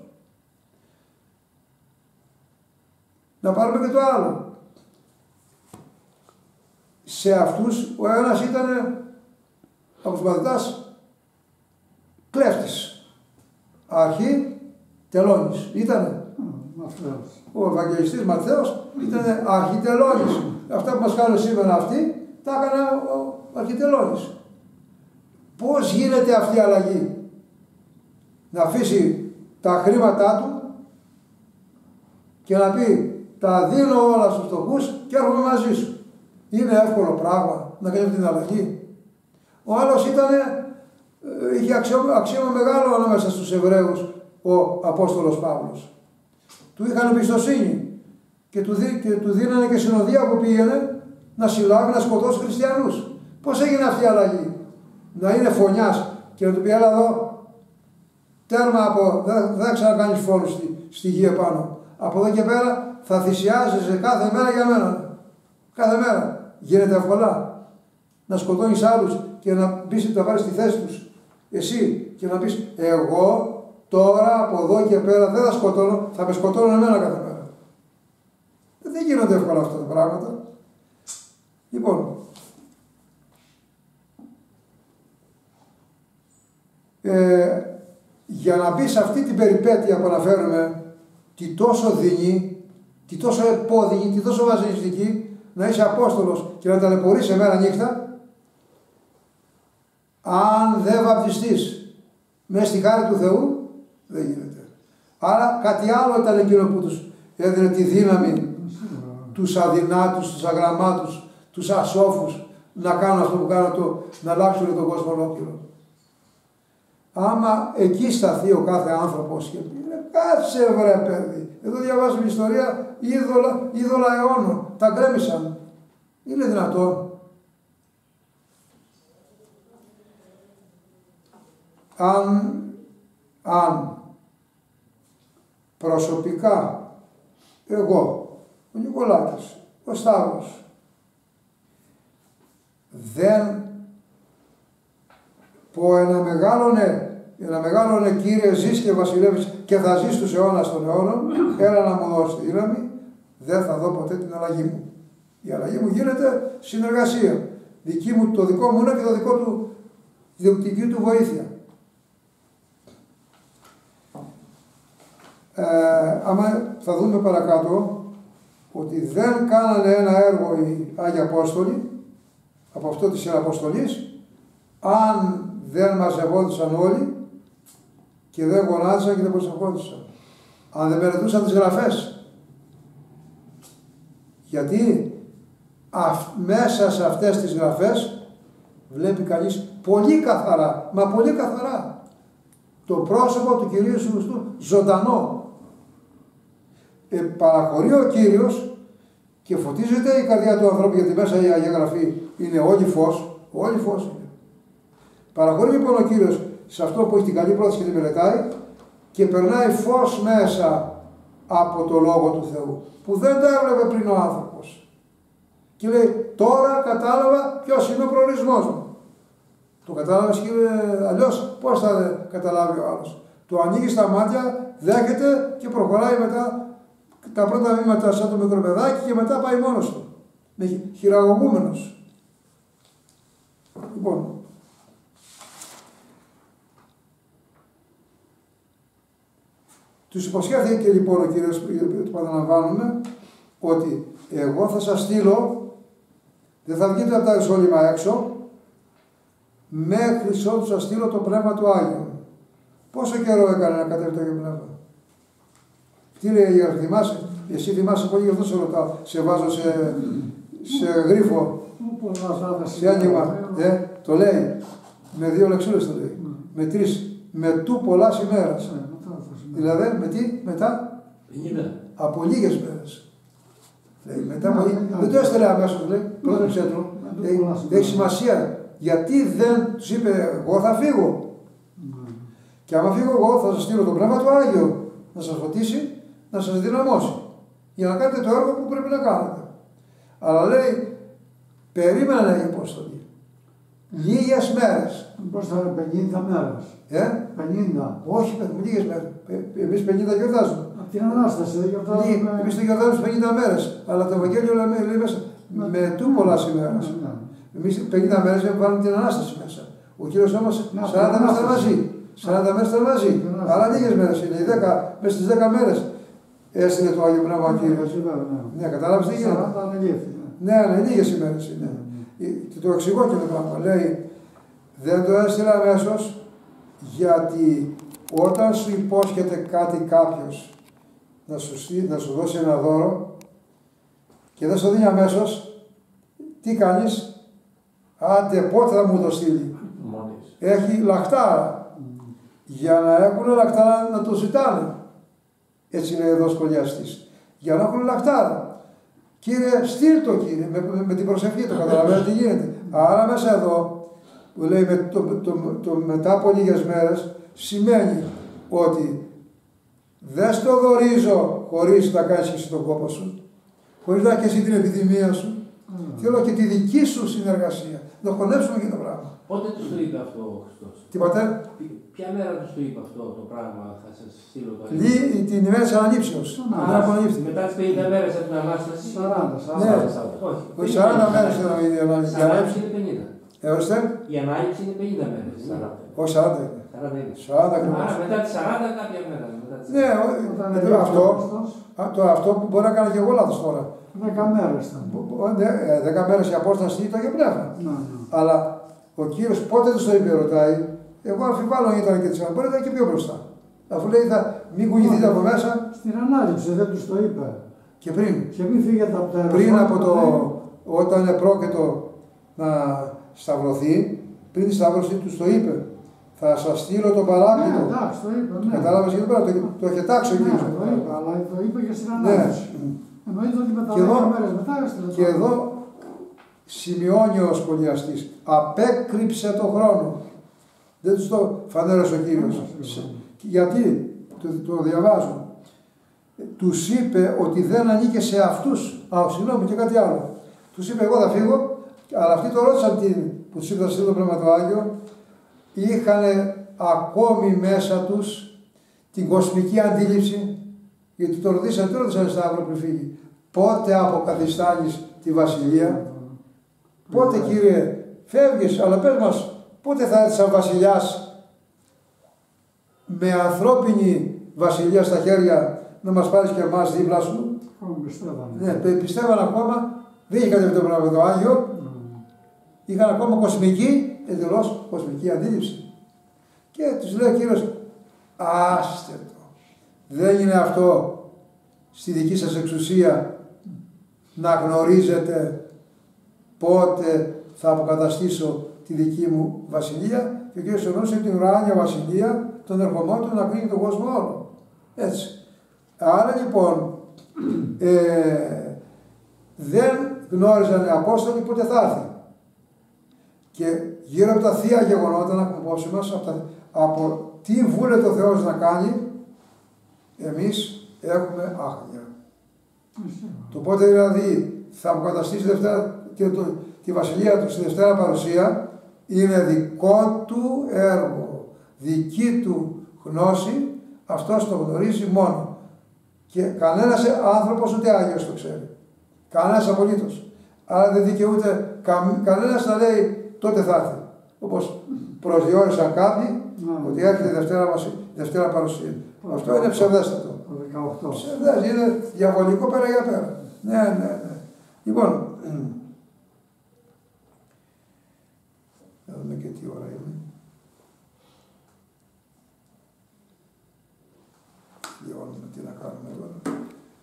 Να πάρουμε και το άλλο. Σε αυτούς ο ένας ήταν από τους μαθητάς κλέφτης. Αρχή τελώνης. Ήτανε. Ο Ευαγγελιστής Ματθαίος ήταν αρχιτελώνης. Αυτά που μας κάνουν σήμερα αυτοί, τα έκανε ο αρχιτελώνης. Πώς γίνεται αυτή η αλλαγή? Να αφήσει τα χρήματά του και να πει τα δίνω όλα στους φτωχούς και έρχομαι μαζί σου. Είναι εύκολο πράγμα να κάνει αυτή την αλλαγή? Ο άλλος είχε αξίωμα μεγάλο ανάμεσα στους Εβραίους ο Απόστολος Παύλος. Του είχαν εμπιστοσύνη και του δίνανε και συνοδεία που πήγαινε να συλλάβει, να σκοτώσει χριστιανούς. Πώς έγινε αυτή η αλλαγή? Να είναι φωνιάς και να του πει έλα εδώ, τέρμα από, δεν ξανακάνεις φόρους στη γη επάνω. Από εδώ και πέρα θα θυσιάζεσαι κάθε μέρα για μένα. Κάθε μέρα. Γίνεται εύκολα να σκοτώνεις άλλους και να βάλεις στη θέση τους εσύ και να πεις εγώ τώρα από εδώ και πέρα δεν θα σκοτώνω, θα με σκοτώνω εμένα κάθε μέρα. Δεν γίνονται εύκολα αυτά τα πράγματα. Λοιπόν, για να μπει σε αυτή την περιπέτεια που αναφέρουμε, τι τόσο δεινή, τι τόσο επώδυνη, τι τόσο βασιλιστική, να είσαι Απόστολος και να ταλαιπωρείς μέρα νύχτα, αν δεν βαπτιστείς μέσα στη χάρη του Θεού, δεν γίνεται. Άρα κάτι άλλο ήταν εκείνο που τους έδινε τη δύναμη, τους αδυνάτους, τους αγραμμάτους, τους ασόφους να κάνουν αυτό που κάνουν, να αλλάξουν τον κόσμο ολόκληρο. Άμα εκεί ο κάθε άνθρωπος και πει, κάτσε βρε παιδί, εδώ διαβάζουμε ιστορία είδωλα αιώνων, τα γκρέμισαν. Είναι δυνατόν? Αν προσωπικά εγώ, ο Νικολάκης, ο Σταύρος, δεν πω ένα μεγάλο ναι, Κύριε, ζεις και βασιλεύεις και θα ζεις τους αιώνας των αιώνων, έλα να μου δώσει τη δύναμη, δεν θα δω ποτέ την αλλαγή μου. Η αλλαγή μου γίνεται συνεργασία. Το δικό μου είναι και το δικό του, τη δική του βοήθεια. Άμα θα δούμε παρακάτω ότι δεν κάνανε ένα έργο οι Άγιοι Απόστολοι από αυτό της Ιεραποστολής αν δεν μαζευόντουσαν όλοι και δεν γονάτισαν και δεν προσευχόντουσαν. Αν δεν μελετούσαν τις γραφές. Γιατί μέσα σε αυτές τις γραφές βλέπει κανείς πολύ καθαρά, μα πολύ καθαρά, το πρόσωπο του Κυρίου Ιησού Χριστού ζωντανό. Παραχωρεί ο Κύριος και φωτίζεται η καρδιά του ανθρώπου, γιατί μέσα η Αγία Γραφή είναι όλη φως είναι. Παραχωρεί λοιπόν ο Κύριος σε αυτό που έχει την καλή πρόθεση και τη μελετάει και περνάει φως μέσα από το Λόγο του Θεού που δεν το έβλεπε πριν ο άνθρωπος και λέει τώρα κατάλαβα ποιος είναι ο προορισμός μου. Το κατάλαβες, κύριε, αλλιώς πώς θα καταλάβει ο άλλος. Το ανοίγει στα μάτια, δέχεται και προχωράει μετά τα πρώτα βήματα σαν το μικρό παιδάκι και μετά πάει μόνος του. Χειραγωγούμενος. Λοιπόν, τους υποσχέθηκε λοιπόν ο Κύριος, το παραλαμβάνουμε, ότι εγώ θα σας στείλω, δεν θα βγείτε από τα Ιεροσόλυμα έξω, μέχρι ότου σας στείλω το Πνεύμα του Άγιου. Πόσο καιρό έκανε να κατέβει το Άγιο Πνεύμα? Τι λέει, θυμάσαι? Εσύ θυμάσαι πολύ, γι' αυτό σε ρωτάω. Σε βάζω σε γρίφο, σε άνοιγμα. Το λέει. Με 2 λεξούλες το λέει. Με 3. Με του πολλάς ημέρας. Δηλαδή, με τι, μετά?
50.
Από λίγες μέρες. Λέει, μετά από δεν το έστελε αμέσως, λέει. Πρότρεψε του. Έχει σημασία. Γιατί δεν τους είπε, εγώ θα φύγω. Και άμα φύγω εγώ, θα σας στείλω το Πνεύμα του Άγιο να σας φωτίσει, να σας δυναμώσει. Για να κάνετε το έργο που πρέπει να κάνετε. Αλλά λέει, περίμενε η Απόστολη. Λίγες μέρες.
Πώς θα είναι 50 μέρες? 50.
Όχι, λίγες μέρες. Εμείς 50 γιορτάζουμε.
Από την Ανάσταση δεν γιορτάζουμε.
Εμείς το γιορτάζουμε 50 μέρες. Αλλά το Ευαγγέλιο λέει μέσα με του πολλάς ημέρες. Εμείς 50 μέρες δεν βάλουμε την Ανάσταση μέσα. Ο Κύριος όμως 40 μέρες ήταν μαζί. 40 μέρες ήταν μαζί. Αλλά λίγες μέρες είναι. Μέσα στις 10 μέρες έστειλε το Άγιο Πνεύμα ο Κύριος. Ναι, κατάλαβες τι γίνεται? Ναι, λίγες ημέρες είναι. Το εξηγώ και το πράγμα. Λέει, δεν το έστειλε αμέσως, γιατί όταν σου υπόσχεται κάτι κάποιος να σου δώσει ένα δώρο και δεν σου δίνει αμέσως, τι κάνεις? Άντε πότε θα μου το στείλει? Έχει λαχτάρα. Για να έχουν λαχτάρα να το ζητάνε. Έτσι λέει εδώ ο σχολιαστής. Για να έχουν λαχτάρα. Κύριε, στείλ το, κύριε, με την προσευχή, το καταλαβαίνετε τι γίνεται. Άρα μέσα εδώ, που λέει μετά από λίγες μέρες, σημαίνει ότι δεν στο δωρίζω χωρίς να κάνεις και εσύ τον κόπο σου, χωρίς να έχεις εσύ την επιθυμία σου. Θέλω και τη δική σου συνεργασία. Να χωνέψουμε και το πράγμα.
Πότε τους το είπε αυτό ο Χριστός?
Τι πατέ?
Ποια μέρα τους το είπε αυτό το πράγμα, θα σας στείλω το
την ημέρα της Αναλήψεως.
Μετά τις 50 μέρες από την Ανάσταση.
40. Όχι, 40 μέρες ήταν η Ανάληψη.
Η Ανάληψη είναι 50.
Ορίστε.
Η Ανάληψη είναι 50 μέρες.
Όχι, 40 είναι. 40 ακριβώς.
Μετά τις 40 κάποια μέρα.
Ναι, αυτό που μπορεί να κάνω και εγώ λάθος τώρα.
10 μέρες ήταν.
10 μέρες η Απόσταση ήταν και πνεύμα. Αλλά ο Κύριος πότε τους το είπε, ρωτάει. Εγώ αμφιβάλλω αν ήταν και τις 40, μπορεί να ήταν και πιο μπροστά. Αφού λέει μην κουνηθείτε από μέσα.
Στην Ανάληψη δεν τους το είπε.
Και πριν.
Και μην φύγετε από τα
πριν από το, όταν είναι πρόκειτο να σταυρωθεί, πριν τη σταύρωση τους το είπε. Θα σας στείλω τον Παράκλητο.
Ναι, εντάξει, το είπε. Ναι.
Κατάλαβες γιατί πέρα, το είχε τάξει ο Κύριος.
Ναι, το είπε, αλλά το είπε και στην Ανάληψη. Εννοείται ότι μετά 10 μέρες μετά έστειλε.
Και εδώ σημειώνει ο σχολιαστής, απέκρυψε το χρόνο. Δεν τους το φανέρωσε ο Κύριος. Γιατί, το διαβάζω. Τους είπε ότι δεν ανήκε σε αυτούς. Συγγνώμη και κάτι άλλο. Τους είπε εγώ θα φύγω, αλλά αυτοί το ρώτησαν που τους είπε θα στείλω το Πνεύμα του Άγιο. Είχαν ακόμη μέσα τους την κοσμική αντίληψη, γιατί το ρωτήσαν Σταύρο πριν φύγει. Πότε αποκαθιστάνεις τη βασιλεία? Πότε Κύριε φεύγεις, αλλά πες μας, πότε θα έρθεις σαν βασιλιάς με ανθρώπινη βασιλεία στα χέρια να μας πάρεις και εμάς δίπλα σου? Ναι, πιστεύαν ακόμα, δεν είχε κατέβει το Πνεύμα το Άγιο, είχαν ακόμα κοσμική, εντελώς κοσμική αντίληψη. Και τους λέει ο Κύριος, άστε το, δεν είναι αυτό στη δική σας εξουσία να γνωρίζετε πότε θα αποκαταστήσω τη δική μου βασιλεία. Και ο Κύριος εννοούσε την ουράνια βασιλεία των ερχομών του να κρίνει τον κόσμο όλο. Έτσι. Άρα λοιπόν δεν γνώριζαν οι Απόστολοι πότε θα έρθει. Και γύρω από τα θεία γεγονότα να πούμε πόσοι μας, από τι βούλεται ο Θεός να κάνει, εμείς έχουμε άγνοια. Το πότε δηλαδή θα αποκαταστήσει τη βασιλεία του στη Δευτέρα Παρουσία, Είναι δικό του έργο, δική του γνώση, αυτός το γνωρίζει μόνο. Και κανένας άνθρωπος ούτε Άγιος το ξέρει. Κανένας απολύτως. Άρα δεν δικαιούται κανένας να λέει τότε θα έρθει. Όπως προσδιορίσαν κάποιοι ότι έρχεται Δευτέρα Παρουσία. Αυτό είναι ψευδέστατο.
Το 18.
Ψευδές, είναι διαβολικό πέρα για πέρα. Ναι. Λοιπόν, να δούμε και τι ώρα είναι. Διώνουμε τι να κάνουμε τώρα.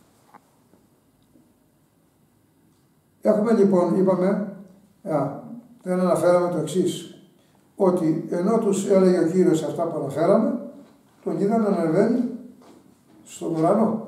Έχουμε λοιπόν, είπαμε, δεν αναφέραμε το εξής, ότι ενώ τους έλεγε ο Κύριος αυτά που αναφέραμε, τον είδαν να ανεβαίνει στον ουρανό.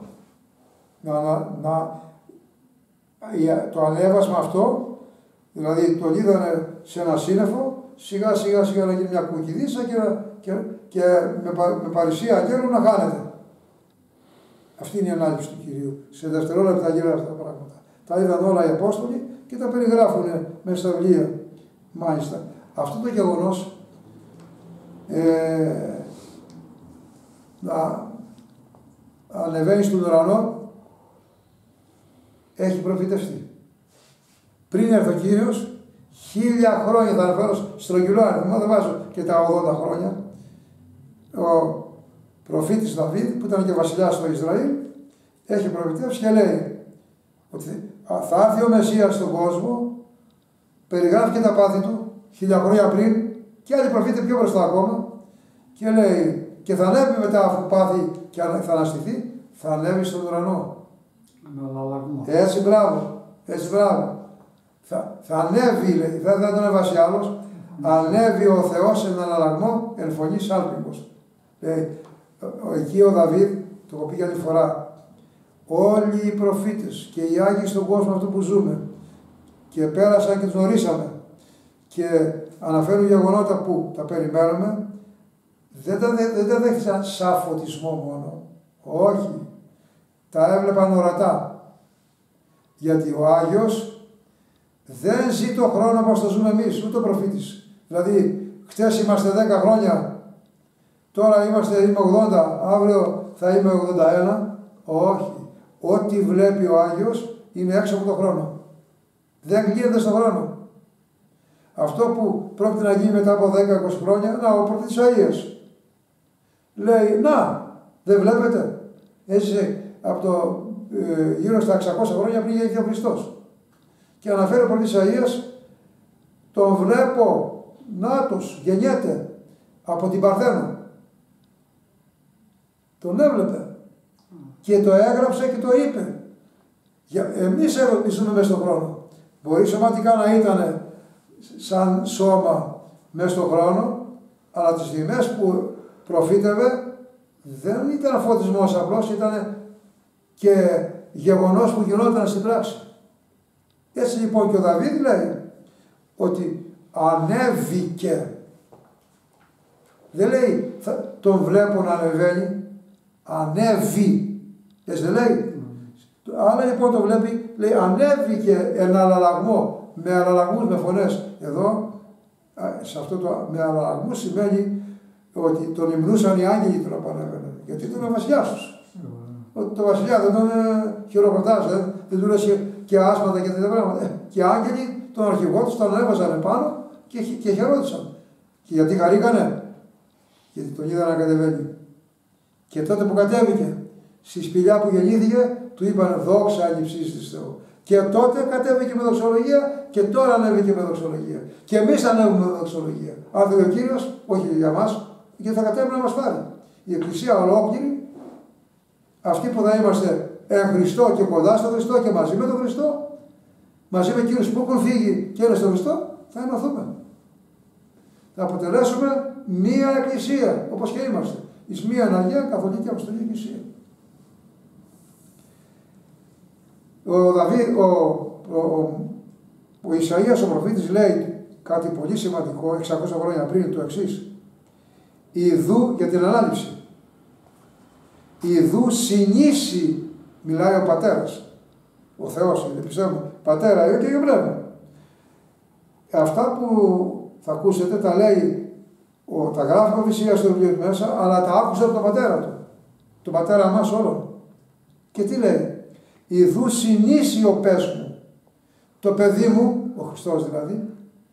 Το ανέβασμα αυτό, δηλαδή τον είδανε σε ένα σύννεφο, σιγά σιγά να γίνει μια κουκκιδίσα και με παρησία αγγέλου να χάνεται. Αυτή είναι η ανάληψη του Κυρίου. Σε δευτερόλεπτα γίνανε αυτά τα πράγματα. Τα είδαν όλα οι Απόστολοι και τα περιγράφουν μέσα στα βιβλία. Μάλιστα. Αυτό το γεγονός να ανεβαίνει στον ουρανό έχει προφητευτεί. Πριν έρθει ο Κύριος, 1000 χρόνια θα αναφέρω στρογγυλό αριθμό, δεν βάζω και τα 80 χρόνια. Ο προφήτης Δαβίδ, που ήταν και βασιλιάς στο Ισραήλ, έχει προφητεύσει και λέει ότι θα έρθει ο Μεσσίας στον κόσμο, περιγράφει και τα πάθη του 1000 χρόνια πριν και άλλοι προφήτες πιο μπροστά ακόμα και λέει και θα ανέβει μετά αφού πάθει και θα αναστηθεί, θα ανέβει στον ουρανό. Έτσι μπράβο. Θα ανέβει, λέει, δεν τον ανεβάσει άλλος, ανέβει ο Θεός σε έναν αλλαγμό εν φωνής άλπικος. Λέει, εκεί ο Δαβίδ, το έχω πει για άλλη φορά, όλοι οι προφήτες και οι Άγιοι στον κόσμο αυτό που ζούμε και πέρασαν και τους γνωρίσαμε και αναφέρουν γεγονότα που τα περιμένουμε, δεν τα δέχτησαν σαν φωτισμό μόνο. Όχι. Τα έβλεπαν ορατά. Γιατί ο Άγιος δεν ζει το χρόνο όπως το ζούμε εμείς, ούτε ο προφήτης. Δηλαδή, χτες είμαστε 10 χρόνια, τώρα είμαι 80, αύριο θα είμαι 81. Όχι. Ό,τι βλέπει ο Άγιος είναι έξω από το χρόνο. Δεν κλείεται στον χρόνο. Αυτό που πρόκειται να γίνει μετά από 10-20 χρόνια, ο προφήτης Αΐας λέει, να, δεν βλέπετε, έζησε από το γύρω στα 600 χρόνια πριν γεννηθεί ο Χριστός. Και αναφέρει ο προφήτης Αΐας, τον βλέπω, νάτος, γεννιέται από την Παρθένο. Τον έβλεπε και το έγραψε και το είπε. Εμείς ζούμε μέσα στον χρόνο. Μπορεί σωματικά να ήταν σαν σώμα μέσα στον χρόνο, αλλά τις στιγμές που προφήτευε δεν ήταν φωτισμός απλώς, ήταν και γεγονός που γινόταν στην πράξη. Έτσι λοιπόν και ο Δαβίδ λέει ότι ανέβηκε. Δεν λέει τον βλέπω να ανεβαίνει, ανέβη. Έτσι δεν λέει. Άλλα λοιπόν το βλέπει, λέει ανέβηκε εν αλλαγμό, με αλλαγμούς, με φωνές. Εδώ, σε αυτό το με αλλαγμούς σημαίνει ότι τον υμνούσαν οι άγγελοι του να πανέβαινε. Γιατί ήταν ο βασιλιάς τους. Ότι το βασιλιά δεν τον χειροκροτάς, δεν του λες και άσματα και τέτοια πράγματα. Και οι άγγελοι τον αρχηγό τους τον ανέβαζαν επάνω και χαιρόντουσαν. Και γιατί χαρήκανε, γιατί τον είδαν να κατεβαίνει. Και τότε που κατέβηκε, στη σπηλιά που γεννήθηκε, του είπαν δόξα ανυψής της Θεού. Και τότε κατέβηκε με δοξολογία και τώρα ανέβηκε με δοξολογία. Και εμείς ανέβουμε με δοξολογία. Αν θέλει ο Κύριος, όχι για μας, γιατί θα κατέβει να μας πάρει. Η Εκκλησία ολόκληρη, αυτοί που θα είμαστε εν Χριστώ και κοντά στον Χριστό και μαζί με τον Χριστό, μαζί με εκείνους που έχουν φύγει και είναι στον Χριστό, θα ενωθούμε. Θα αποτελέσουμε μία Εκκλησία, όπως και είμαστε. Εις μία Αγία Καθολική Αποστολική Εκκλησία. Ο Ισαΐας ο προφήτης λέει κάτι πολύ σημαντικό, 600 χρόνια πριν, το εξής. Ιδού για την ανάληψη. Ιδού συνήσει, μιλάει ο πατέρας. Ο Θεός, γιατί πιστεύουμε, πατέρα, και πνεύμα. Αυτά που θα ακούσετε, τα λέει, τα γράφει ο Οδυσσίας στο βιβλίο του μέσα, αλλά τα άκουσε από τον πατέρα του. Τον πατέρα μας όλων. Και τι λέει? Ιδού συνήσιο πες μου, το παιδί μου, ο Χριστός δηλαδή,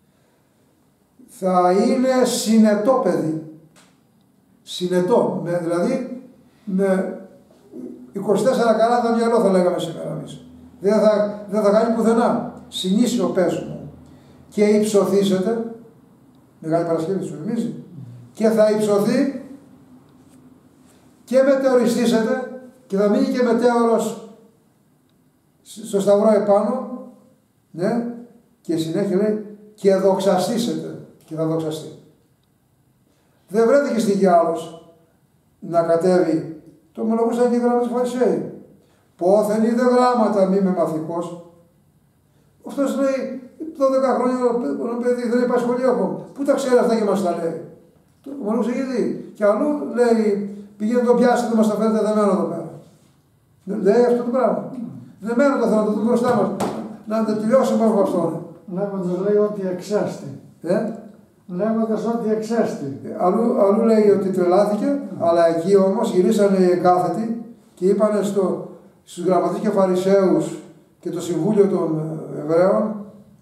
θα είναι συνετό παιδί. Συνετό, δηλαδή με 24 καράτα μυαλό θα λέγαμε σήμερα εμείς. Δεν θα κάνει πουθενά. Συνήσιο πες μου. Και υψωθήσετε, Μεγάλη Παρασκευή σου θυμίζει, και θα υψωθεί και μετεωριστήσετε και θα μείνει και μετέωρος στο σταυρό επάνω, ναι, και συνέχεια λέει και δοξαστήσετε και θα δοξαστεί. Δεν βρέθηκε στοιχείο άλλος να κατέβει, το ομολογούσαν και οι γραμμές Φαρισαίοι. Πόθεν είδε γράμματα μη με μαθηκός. Αυτός λέει 12 χρόνια παιδί δεν υπάρχει σχολείο ακόμα. Πού τα ξέρει αυτά και μας τα λέει? Το ομολογούσε γιατί. Και αλλού λέει πηγαίνει το πιάσετε, μας τα φέρετε δεμένο εδώ πέρα. Λέει αυτό το πράγμα. Δεμένο το θέλω να το δούμε μπροστά μας. Να το τελειώσουμε από αυτόν.
Λέγοντας λέει ότι εξέστη. Λέγοντας ότι εξέστη.
Αλλού λέει ότι τρελάθηκε, αλλά εκεί όμως γυρίσανε οι εκάθετοι και είπανε στους γραμματείς και Φαρισαίους και το Συμβούλιο των Εβραίων,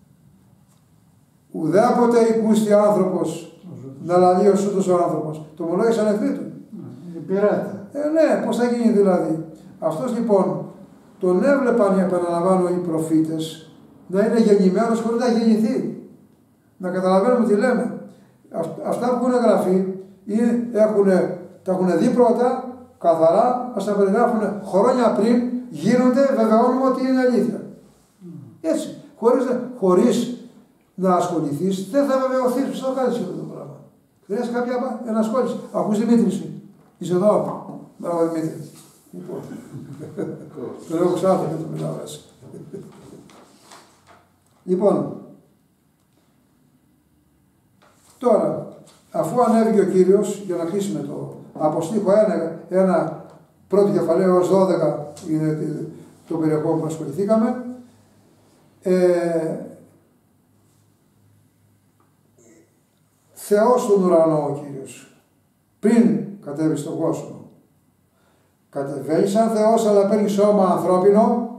ουδέποτε οικούστη άνθρωπος να λαλεί ως ούτως ο άνθρωπος. Το ομολόγησαν εχθροί του. Ναι, πώς θα γίνει δηλαδή? Αυτός λοιπόν τον έβλεπαν, επαναλαμβάνω, οι προφήτες να είναι γεννημένος χωρίς να γεννηθεί. Να καταλαβαίνουμε τι λέμε. Αυτά που έχουν γραφεί τα έχουν δει πρώτα, καθαρά, μας τα περιγράφουν χρόνια πριν, γίνονται, βεβαιώνουμε ότι είναι αλήθεια. Έτσι, χωρίς να ασχοληθείς, δεν θα βεβαιωθείς που θα κάνεις αυτό το πράγμα. Χρειάζεται κάποια ενασχόληση. Ακούς Δημήτρη, είσαι εδώ. Μπράβο Δημήτρη. Τον έχω ξάθει και το μιλάω έτσι. Λοιπόν, τώρα, αφού ανέβηκε ο Κύριος, για να κλείσουμε από στίχο 1 πρώτο κεφαλαίο έως 12 είναι το περιεχόμενο που ασχοληθήκαμε, Θεός στον ουρανό ο Κύριος, πριν κατέβει στον κόσμο. Κατεβαίνει σαν Θεός, αλλά παίρνει σώμα ανθρώπινο,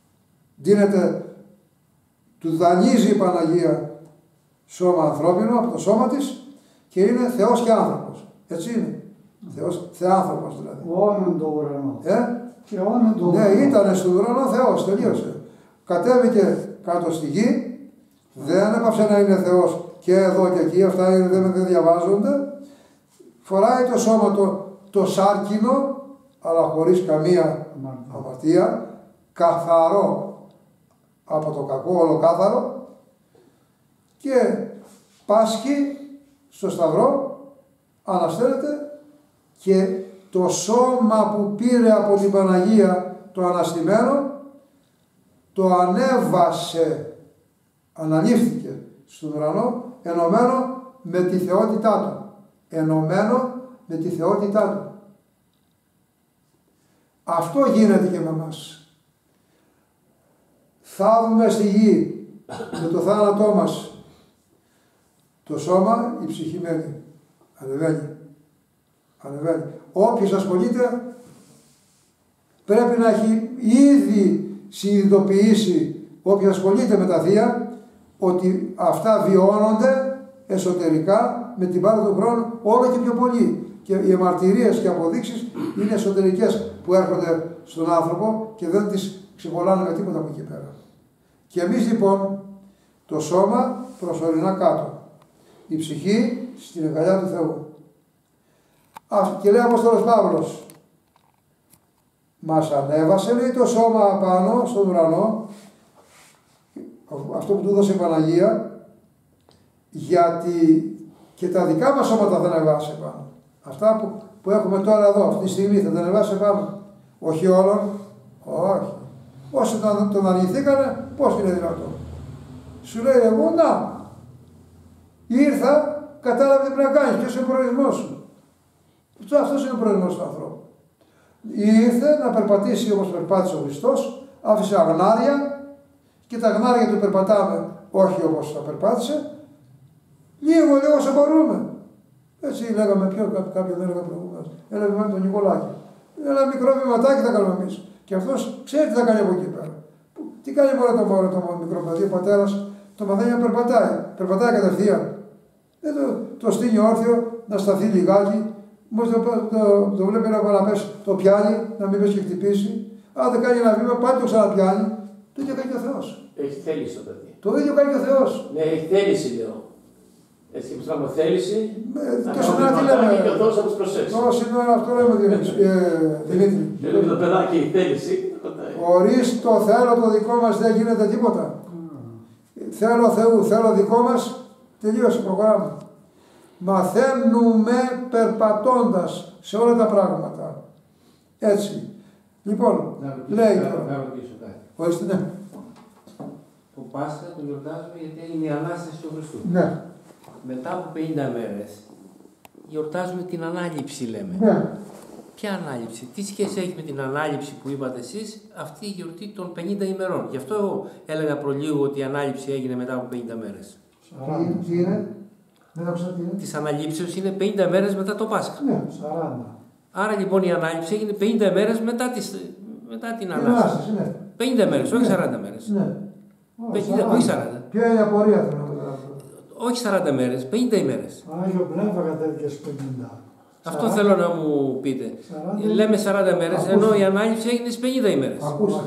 του δανείζει η Παναγία σώμα ανθρώπινο από το σώμα της και είναι Θεός και άνθρωπος. Έτσι είναι. Θεάνθρωπος δηλαδή.
Όνον το ουρανό. Και όνον το
ουρανό. Ναι, ήταν στον ουρανό Θεός, τελείωσε. Κατέβηκε κάτω στη γη, δεν έπαψε να είναι Θεός και εδώ και εκεί, αυτά δεν διαβάζονται. Φοράει το σώμα το σάρκινο, αλλά χωρίς καμία αμαρτία, καθαρό από το κακό, ολοκάθαρο, και πάσχει στο σταυρό, αναστέλλεται και το σώμα που πήρε από την Παναγία το αναστημένο, το ανέβασε, αναλήφθηκε στον ουρανό, ενωμένο με τη θεότητά του. Ενωμένο με τη θεότητά του. Αυτό γίνεται και με εμάς. Θάβουμε στη γη με το θάνατό μας το σώμα, η ψυχή μένει. Ανεβαίνει. Όποιος ασχολείται πρέπει να έχει ήδη συνειδητοποιήσει, όποιος ασχολείται με τα Θεία, ότι αυτά βιώνονται εσωτερικά με την πάροδο του χρόνου όλο και πιο πολύ. Και οι μαρτυρίες και αποδείξεις είναι εσωτερικές που έρχονται στον άνθρωπο και δεν τις ξεπολάνε με τίποτα από εκεί πέρα. Και εμείς λοιπόν το σώμα προσωρινά κάτω. Η ψυχή στην αγκαλιά του Θεού. Και λέει ο Απόστολος Παύλος, μας ανέβασε, λέει, το σώμα πάνω στον ουρανό, αυτό που του έδωσε η Παναγία, γιατί και τα δικά μας σώματα θα ανεβάσει πάνω. Αυτά που έχουμε τώρα εδώ, αυτή τη στιγμή, θα τα ανεβάσει πάνω. Όχι όλων, όχι. Όσοι τον αρνηθήκανε, πώς είναι δυνατόν? Σου λέει εγώ, να, ήρθα, κατάλαβε τι πρέπει να κάνεις, ποιος είναι ο προορισμός σου. Αυτός είναι ο προορισμός του ανθρώπου. Ήρθε να περπατήσει όπως περπάτησε ο Χριστός, άφησε αγνάρια και τα αγνάρια του περπατάμε όχι όπως τα περπάτησε, Λίγο όσο μπορούμε. Έτσι λέγαμε κάποιον έλεγα προηγούμενος. Έλεγα με τον Νικολάκη. Ένα μικρό βηματάκι θα κάνουμε εμείς. Και αυτός ξέρει τι θα κάνει από εκεί πέρα. Τι κάνει μόνο το μωρό το μικρό παιδί, ο πατέρας το μαθαίνει να περπατάει. Περπατάει κατευθείαν. Δεν το στείνει όρθιο, να σταθεί λιγάκι. Μόλις το βλέπει να πέσει το πιάνει, να μην πέσει και χτυπήσει. Αν δεν κάνει ένα βήμα, πάλι το ξαναπιάνει. Το ίδιο κάνει και ο Θεός.
Έχει θέληση το παιδί.
Το ίδιο κάνει και ο Θεός.
Ναι, έχει θέληση, λέω. Έτσι και που θέληση.
Τόσο να τι λέμε.
Και ο Θεός θα τους προσέξει.
Τόσο σήμερα αυτό λέμε, Δημήτρη.
Λέμε το παιδάκι η θέληση.
Χωρίς το θέλω το δικό μας δεν γίνεται τίποτα. Θέλω Θεού, θέλω δικό μας, τελείωσε το πρόγραμμα. Μαθαίνουμε περπατώντας σε όλα τα πράγματα. Έτσι. Λοιπόν, λέει τώρα.
Να ρωτήσω κάτι.
Ορίστε, ναι.
Το Πάσχα το γιορτάζουμε γιατί είναι η Ανάσταση του Χριστού.
Ναι.
Μετά από 50 μέρες γιορτάζουμε την Ανάληψη, λέμε.
Ναι.
Ποια Ανάληψη, τι σχέση έχει με την Ανάληψη που είπατε εσείς, αυτή η γιορτή των 50 ημερών. Γι' αυτό εγώ έλεγα προλίγο ότι η Ανάληψη έγινε μετά από 50 μέρες.
Τι είναι, δεν άκουσα τι είναι.
Της Αναλήψεως είναι 50 μέρες μετά το Πάσχα.
Ναι, 40.
Άρα λοιπόν η Ανάληψη έγινε 50 μέρες μετά την Ανάσταση.
Ναι.
50 μέρες, όχι 40 μέρες.
Ναι.
50, όχι 40.
Ποια είναι η απορία θέλω να καταλάβω.
Όχι 40 μέρες, 50 ημέρες.
Άγιο Πνεύμα κατέβηκε στις 50.
Αυτό θέλω να μου πείτε. Λέμε 40 μέρες, ενώ η Ανάληψη έγινε στις 50 ημέρες.
Ακούστε.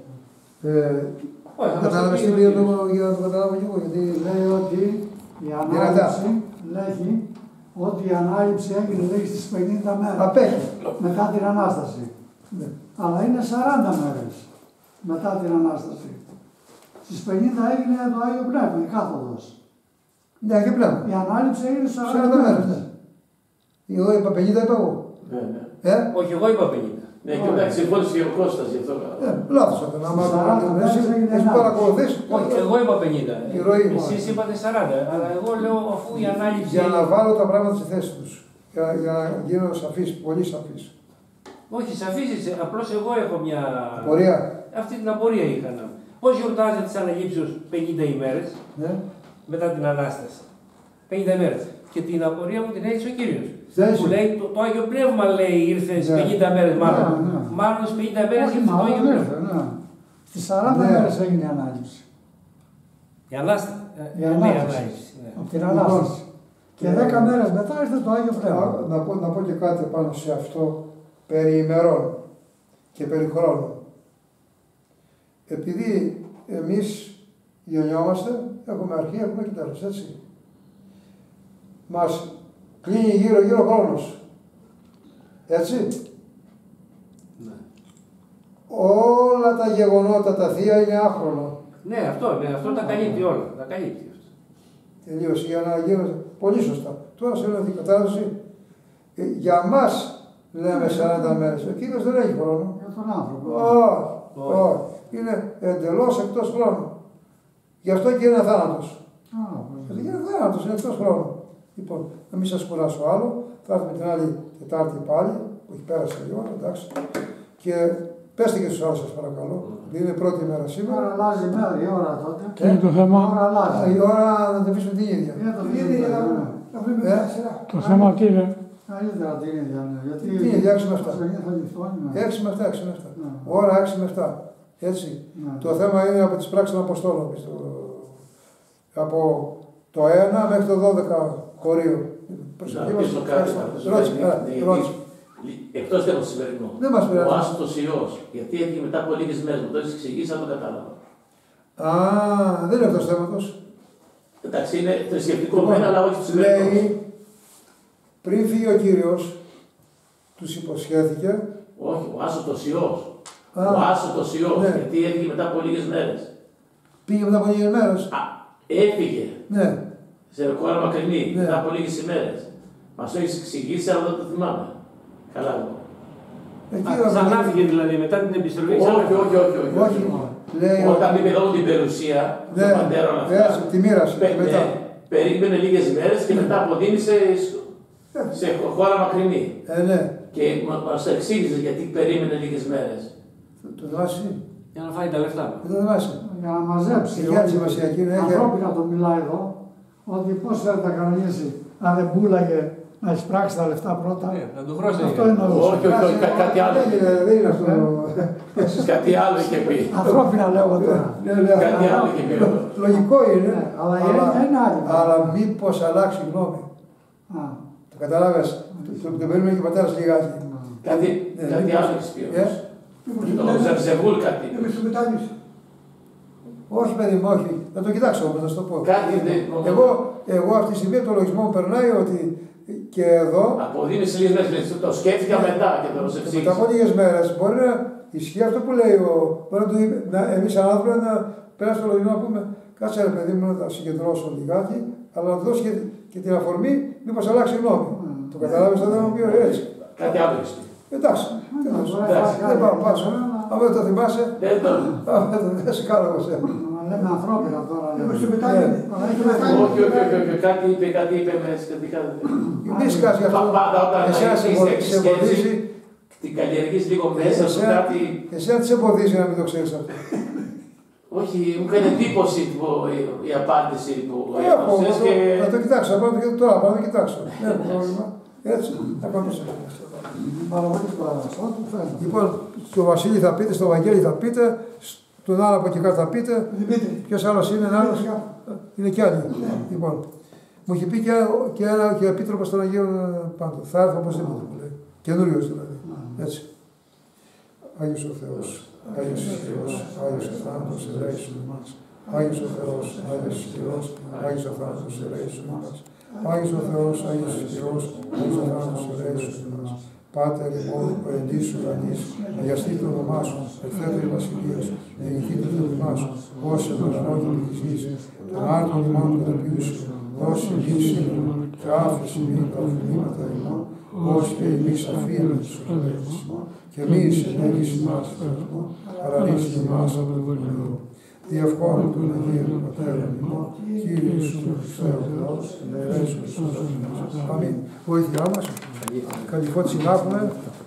Κατάλαβες τι λέει για να το καταλάβω και εγώ. Γιατί
λέει ότι η Ανάληψη λέγει ότι η Ανάληψη έγινε λέει στις 50 μέρες.
Απέχει.
Μετά την Ανάσταση.
Ναι.
Αλλά είναι 40 μέρες μετά την Ανάσταση. Στις 50 έγινε το Άγιο Πνεύμα, η κάθοδος.
Ναι, και πλέον.
Η Ανάληψη έγινε
40 μέρες. Ναι. Εγώ είπα 50, είπα εγώ.
Ναι. Όχι, εγώ είπα 50. Ναι, και εντάξει, συμφώνησε και ο Κώστας γι' αυτό.
Λάθος αυτό. Έχεις παρακολουθήσει.
Όχι, εγώ είπα 50. Εσείς είπατε 40. Αλλά εγώ λέω αφού η Ανάληψη.
Για να βάλω τα πράγματα στη θέση τους. Για να γίνω σαφής, πολύ σαφής.
Όχι, σαφής είσαι. Απλώς εγώ έχω μια.
Απορία.
Αυτή την απορία είχα. Πώς γιορτάζετε τις Αναλήψεως 50 ημέρες μετά την Ανάσταση. 50 ημέρες. Και την απορία μου την έδειξε ο Κύριος. Που λέει το Άγιο Πνεύμα λέει ήρθε στις 50 μέρες μάλλον. Μάλλον στις 50 μέρες ήρθε το Άγιο Πνεύμα.
Στις 40 μέρες έγινε η Ανάληψη.
Η Ανάσταση.
Η Ανάληψη. Από την Ανάσταση. Και 10 μέρες μετά ήρθε το Άγιο Πνεύμα.
Να πω και κάτι πάνω σε αυτό περί ημερών και περί χρόνου. Επειδή εμείς γεννιόμαστε, έχουμε αρχή, έχουμε και τέλος, έτσι. Μας κλείνει γύρω-γύρω χρόνος. Έτσι.
Ναι.
Όλα τα γεγονότα, τα θεία είναι άχρονο.
Ναι, αυτό τα καλύπτει όλα. Τα καλύπτει.
Τελείωσε για να γίνω πολύ σωστά. Τώρα σε λέω κατάσταση. Για μας λέμε 40 μέρες. Ο Κύριος δεν έχει χρόνο.
Για τον άνθρωπο.
Όχι. Είναι εντελώς εκτός χρόνου. Γι' αυτό και είναι θάνατος. Γιατί είναι θάνατος, είναι εκτός χρόνου. Λοιπόν, να μην σας κουράσω άλλο. Θα έρθουμε την άλλη Τετάρτη πάλι, που έχει πέρασει η ώρα, εντάξει. Και πέστε και στους άλλους σας παρακαλώ. Είναι η πρώτη μέρα σήμερα.
Τώρα αλλάζει η μέρα, η ώρα τότε.
Τι είναι το θέμα.
Η ώρα να την αφήσουμε την ίδια.
Το θέμα τι είναι.
Καλύτερα την ίδια, ναι. Γιατί
τι είναι, 6 με 7. 6 με 7, 6 με 7. Ώρα 6 με 7. Έτσι. Το θέμα είναι από τις πράξεις των Αποστόλων. Από το 1 μέχρι το 12 χωρίου. Ρώτησε.
Εκτός θέμα του σημερινού. Ο άστος Υιός, γιατί έφυγε μετά από λίγες μέρες, μου το έχεις εξηγήσει, αν το κατάλαβα.
Δεν είναι αυτός θέματος.
Εντάξει, είναι θρησκευτικό μένα, αλλά όχι του σημερινού.
Λέει, πριν φύγει ο Κύριος, τους υποσχέθηκε.
Όχι, ο άστος Υιός. Ο άστος Υιός, γιατί έφυγε μετά από λίγες μέρες.
Πήγε μετά από λίγες μέρες.
Έφυγε.
Ναι.
Σε χώρα μακρινή, μετά από λίγες ημέρες. Μας το έχεις εξηγήσει, αλλά δεν το θυμάμαι. Καλά λοιπόν.
Ξανάφυγε δηλαδή μετά την επιστροφή.
Όχι. Όταν είπε εδώ την περιουσία, τον πατέρα όλα αυτά.
Τη μοίρασε.
Περίμενε λίγες ημέρες και μετά αποδίνησε σε χώρα μακρινή.
Ναι.
Και μας το εξήγησε γιατί περίμενε λίγες μέρες.
Το θυμάσαι.
Για να φάει τα λεφτά.
Δεν το θυμάσαι.
Για να μαζέψει.
Έχει άλλη σημασία.
Ανθρώπινα το μιλάει εδώ. ότι πώς θα τα κανονίσει αν δεν πουλάγε να εισπράξει τα λεφτά πρώτα.
Να του χρώσει.
Αυτό εννοούσα.
Όχι, κάτι άλλο.
Δεν είναι αυτό.
Κάτι άλλο είχε πει.
Ανθρώπινα λέγω τώρα.
Κάτι άλλο είχε πει.
Λογικό είναι.
Αλλά είναι άλλο.
Αλλά μήπως αλλάξει γνώμη. Το καταλάβες. Το παίρνουμε και ο πατέρας λιγάκι.
Κάτι άλλο έχεις πει. Το Ζερζεβούλ κάτι.
Όχι, παιδί μου, όχι. Θα το κοιτάξω όμως, θα σου το πω. Εγώ αυτή τη στιγμή το λογισμό μου περνάει ότι και εδώ.
Αποδίνει λίγες μέρες. Το σκέφτηκα μετά και το προσεξήγησα.
Μετά από λίγες μέρες μπορεί να ισχύει αυτό που λέει εμείς άνθρωποι να πέρασε το λογισμό να πούμε κάτσε ρε παιδί μου να τα συγκεντρώσω λιγάκι, αλλά να του δώσει και την αφορμή μήπως αλλάξει γνώμη. Το καταλάβεις θα μου πει έτσι.
Κάτι άλλο έχεις πει.
Εντάξει. Δεν πάω πάσο. Αν δεν το θυμάσαι, δεν σε κάνω εγώ σένα.
Λέμε ανθρώπινα τώρα.
Όχι, κάτι είπε με σχετικά.
Εμείς κάτι γι' αυτό.
Πάντα όταν
σε εμποδίζει.
Την καλλιεργείς λίγο μέσα σου κάτι.
Εσένα τι σε εμποδίζει να μην το ξέρεις αυτό.
Όχι, μου έκανε εντύπωση η απάντηση που έδωσες και...
Θα το κοιτάξω, θα πάω τώρα, πάω να το κοιτάξω. Δεν έχω πρόβλημα. Έτσι, θα πάω σε Λοιπόν, στο Βασίλη θα πείτε, στο Βαγγέλη θα πείτε, στον άλλο από εκεί κάτω θα πείτε. Ποιος άλλος είναι, άλλος. Είναι κι άλλοι. Λοιπόν, μου είχε πει και ο Επίτροπος των Αγίων Πάντων. Θα έρθω οπωσδήποτε που λέει. Καινούριος δηλαδή. Έτσι. Άγιος ο Θεός, Άγιος ο Θεός, Άγιος ο Θάνατος, ελέησον εμάς. Άγιος ο Θεός, Άγιος ο Θεός, Άγιος ο Θάνατος, ελέησον εμάς. Άγιος ο Θεός, Άγιος ο Θεός, Άγιος ο Θάνατος, ελέησον εμάς. Πάτερ ημών, ο εντής ουρανής, αγιαστεί το όνομά σου, ελθέτω η βασιλεία σου, γεννηθείτε το όνομά σου, ως εν ουρανό και επί της γης, των άρτων ημών καταπιούσου, δώσει εμείς σήμερα, και άφησε ημίν τα οφειλήματα ημών, ως και εμείς αφήνουμε τους οφειλέτες ημών, και εμείς ενέγεις ημάς φέρνουμε, αλλά ρίξε ημάς από το βολικό. Διευχώνου των Αγίων Πατέρων ημών, Κύριε Ιησού Χριστέ ο Θεός, ελέησον στους ασθενείς. Αμήν. Βοήθειά μας. Καλή φώτιση να έχουμε.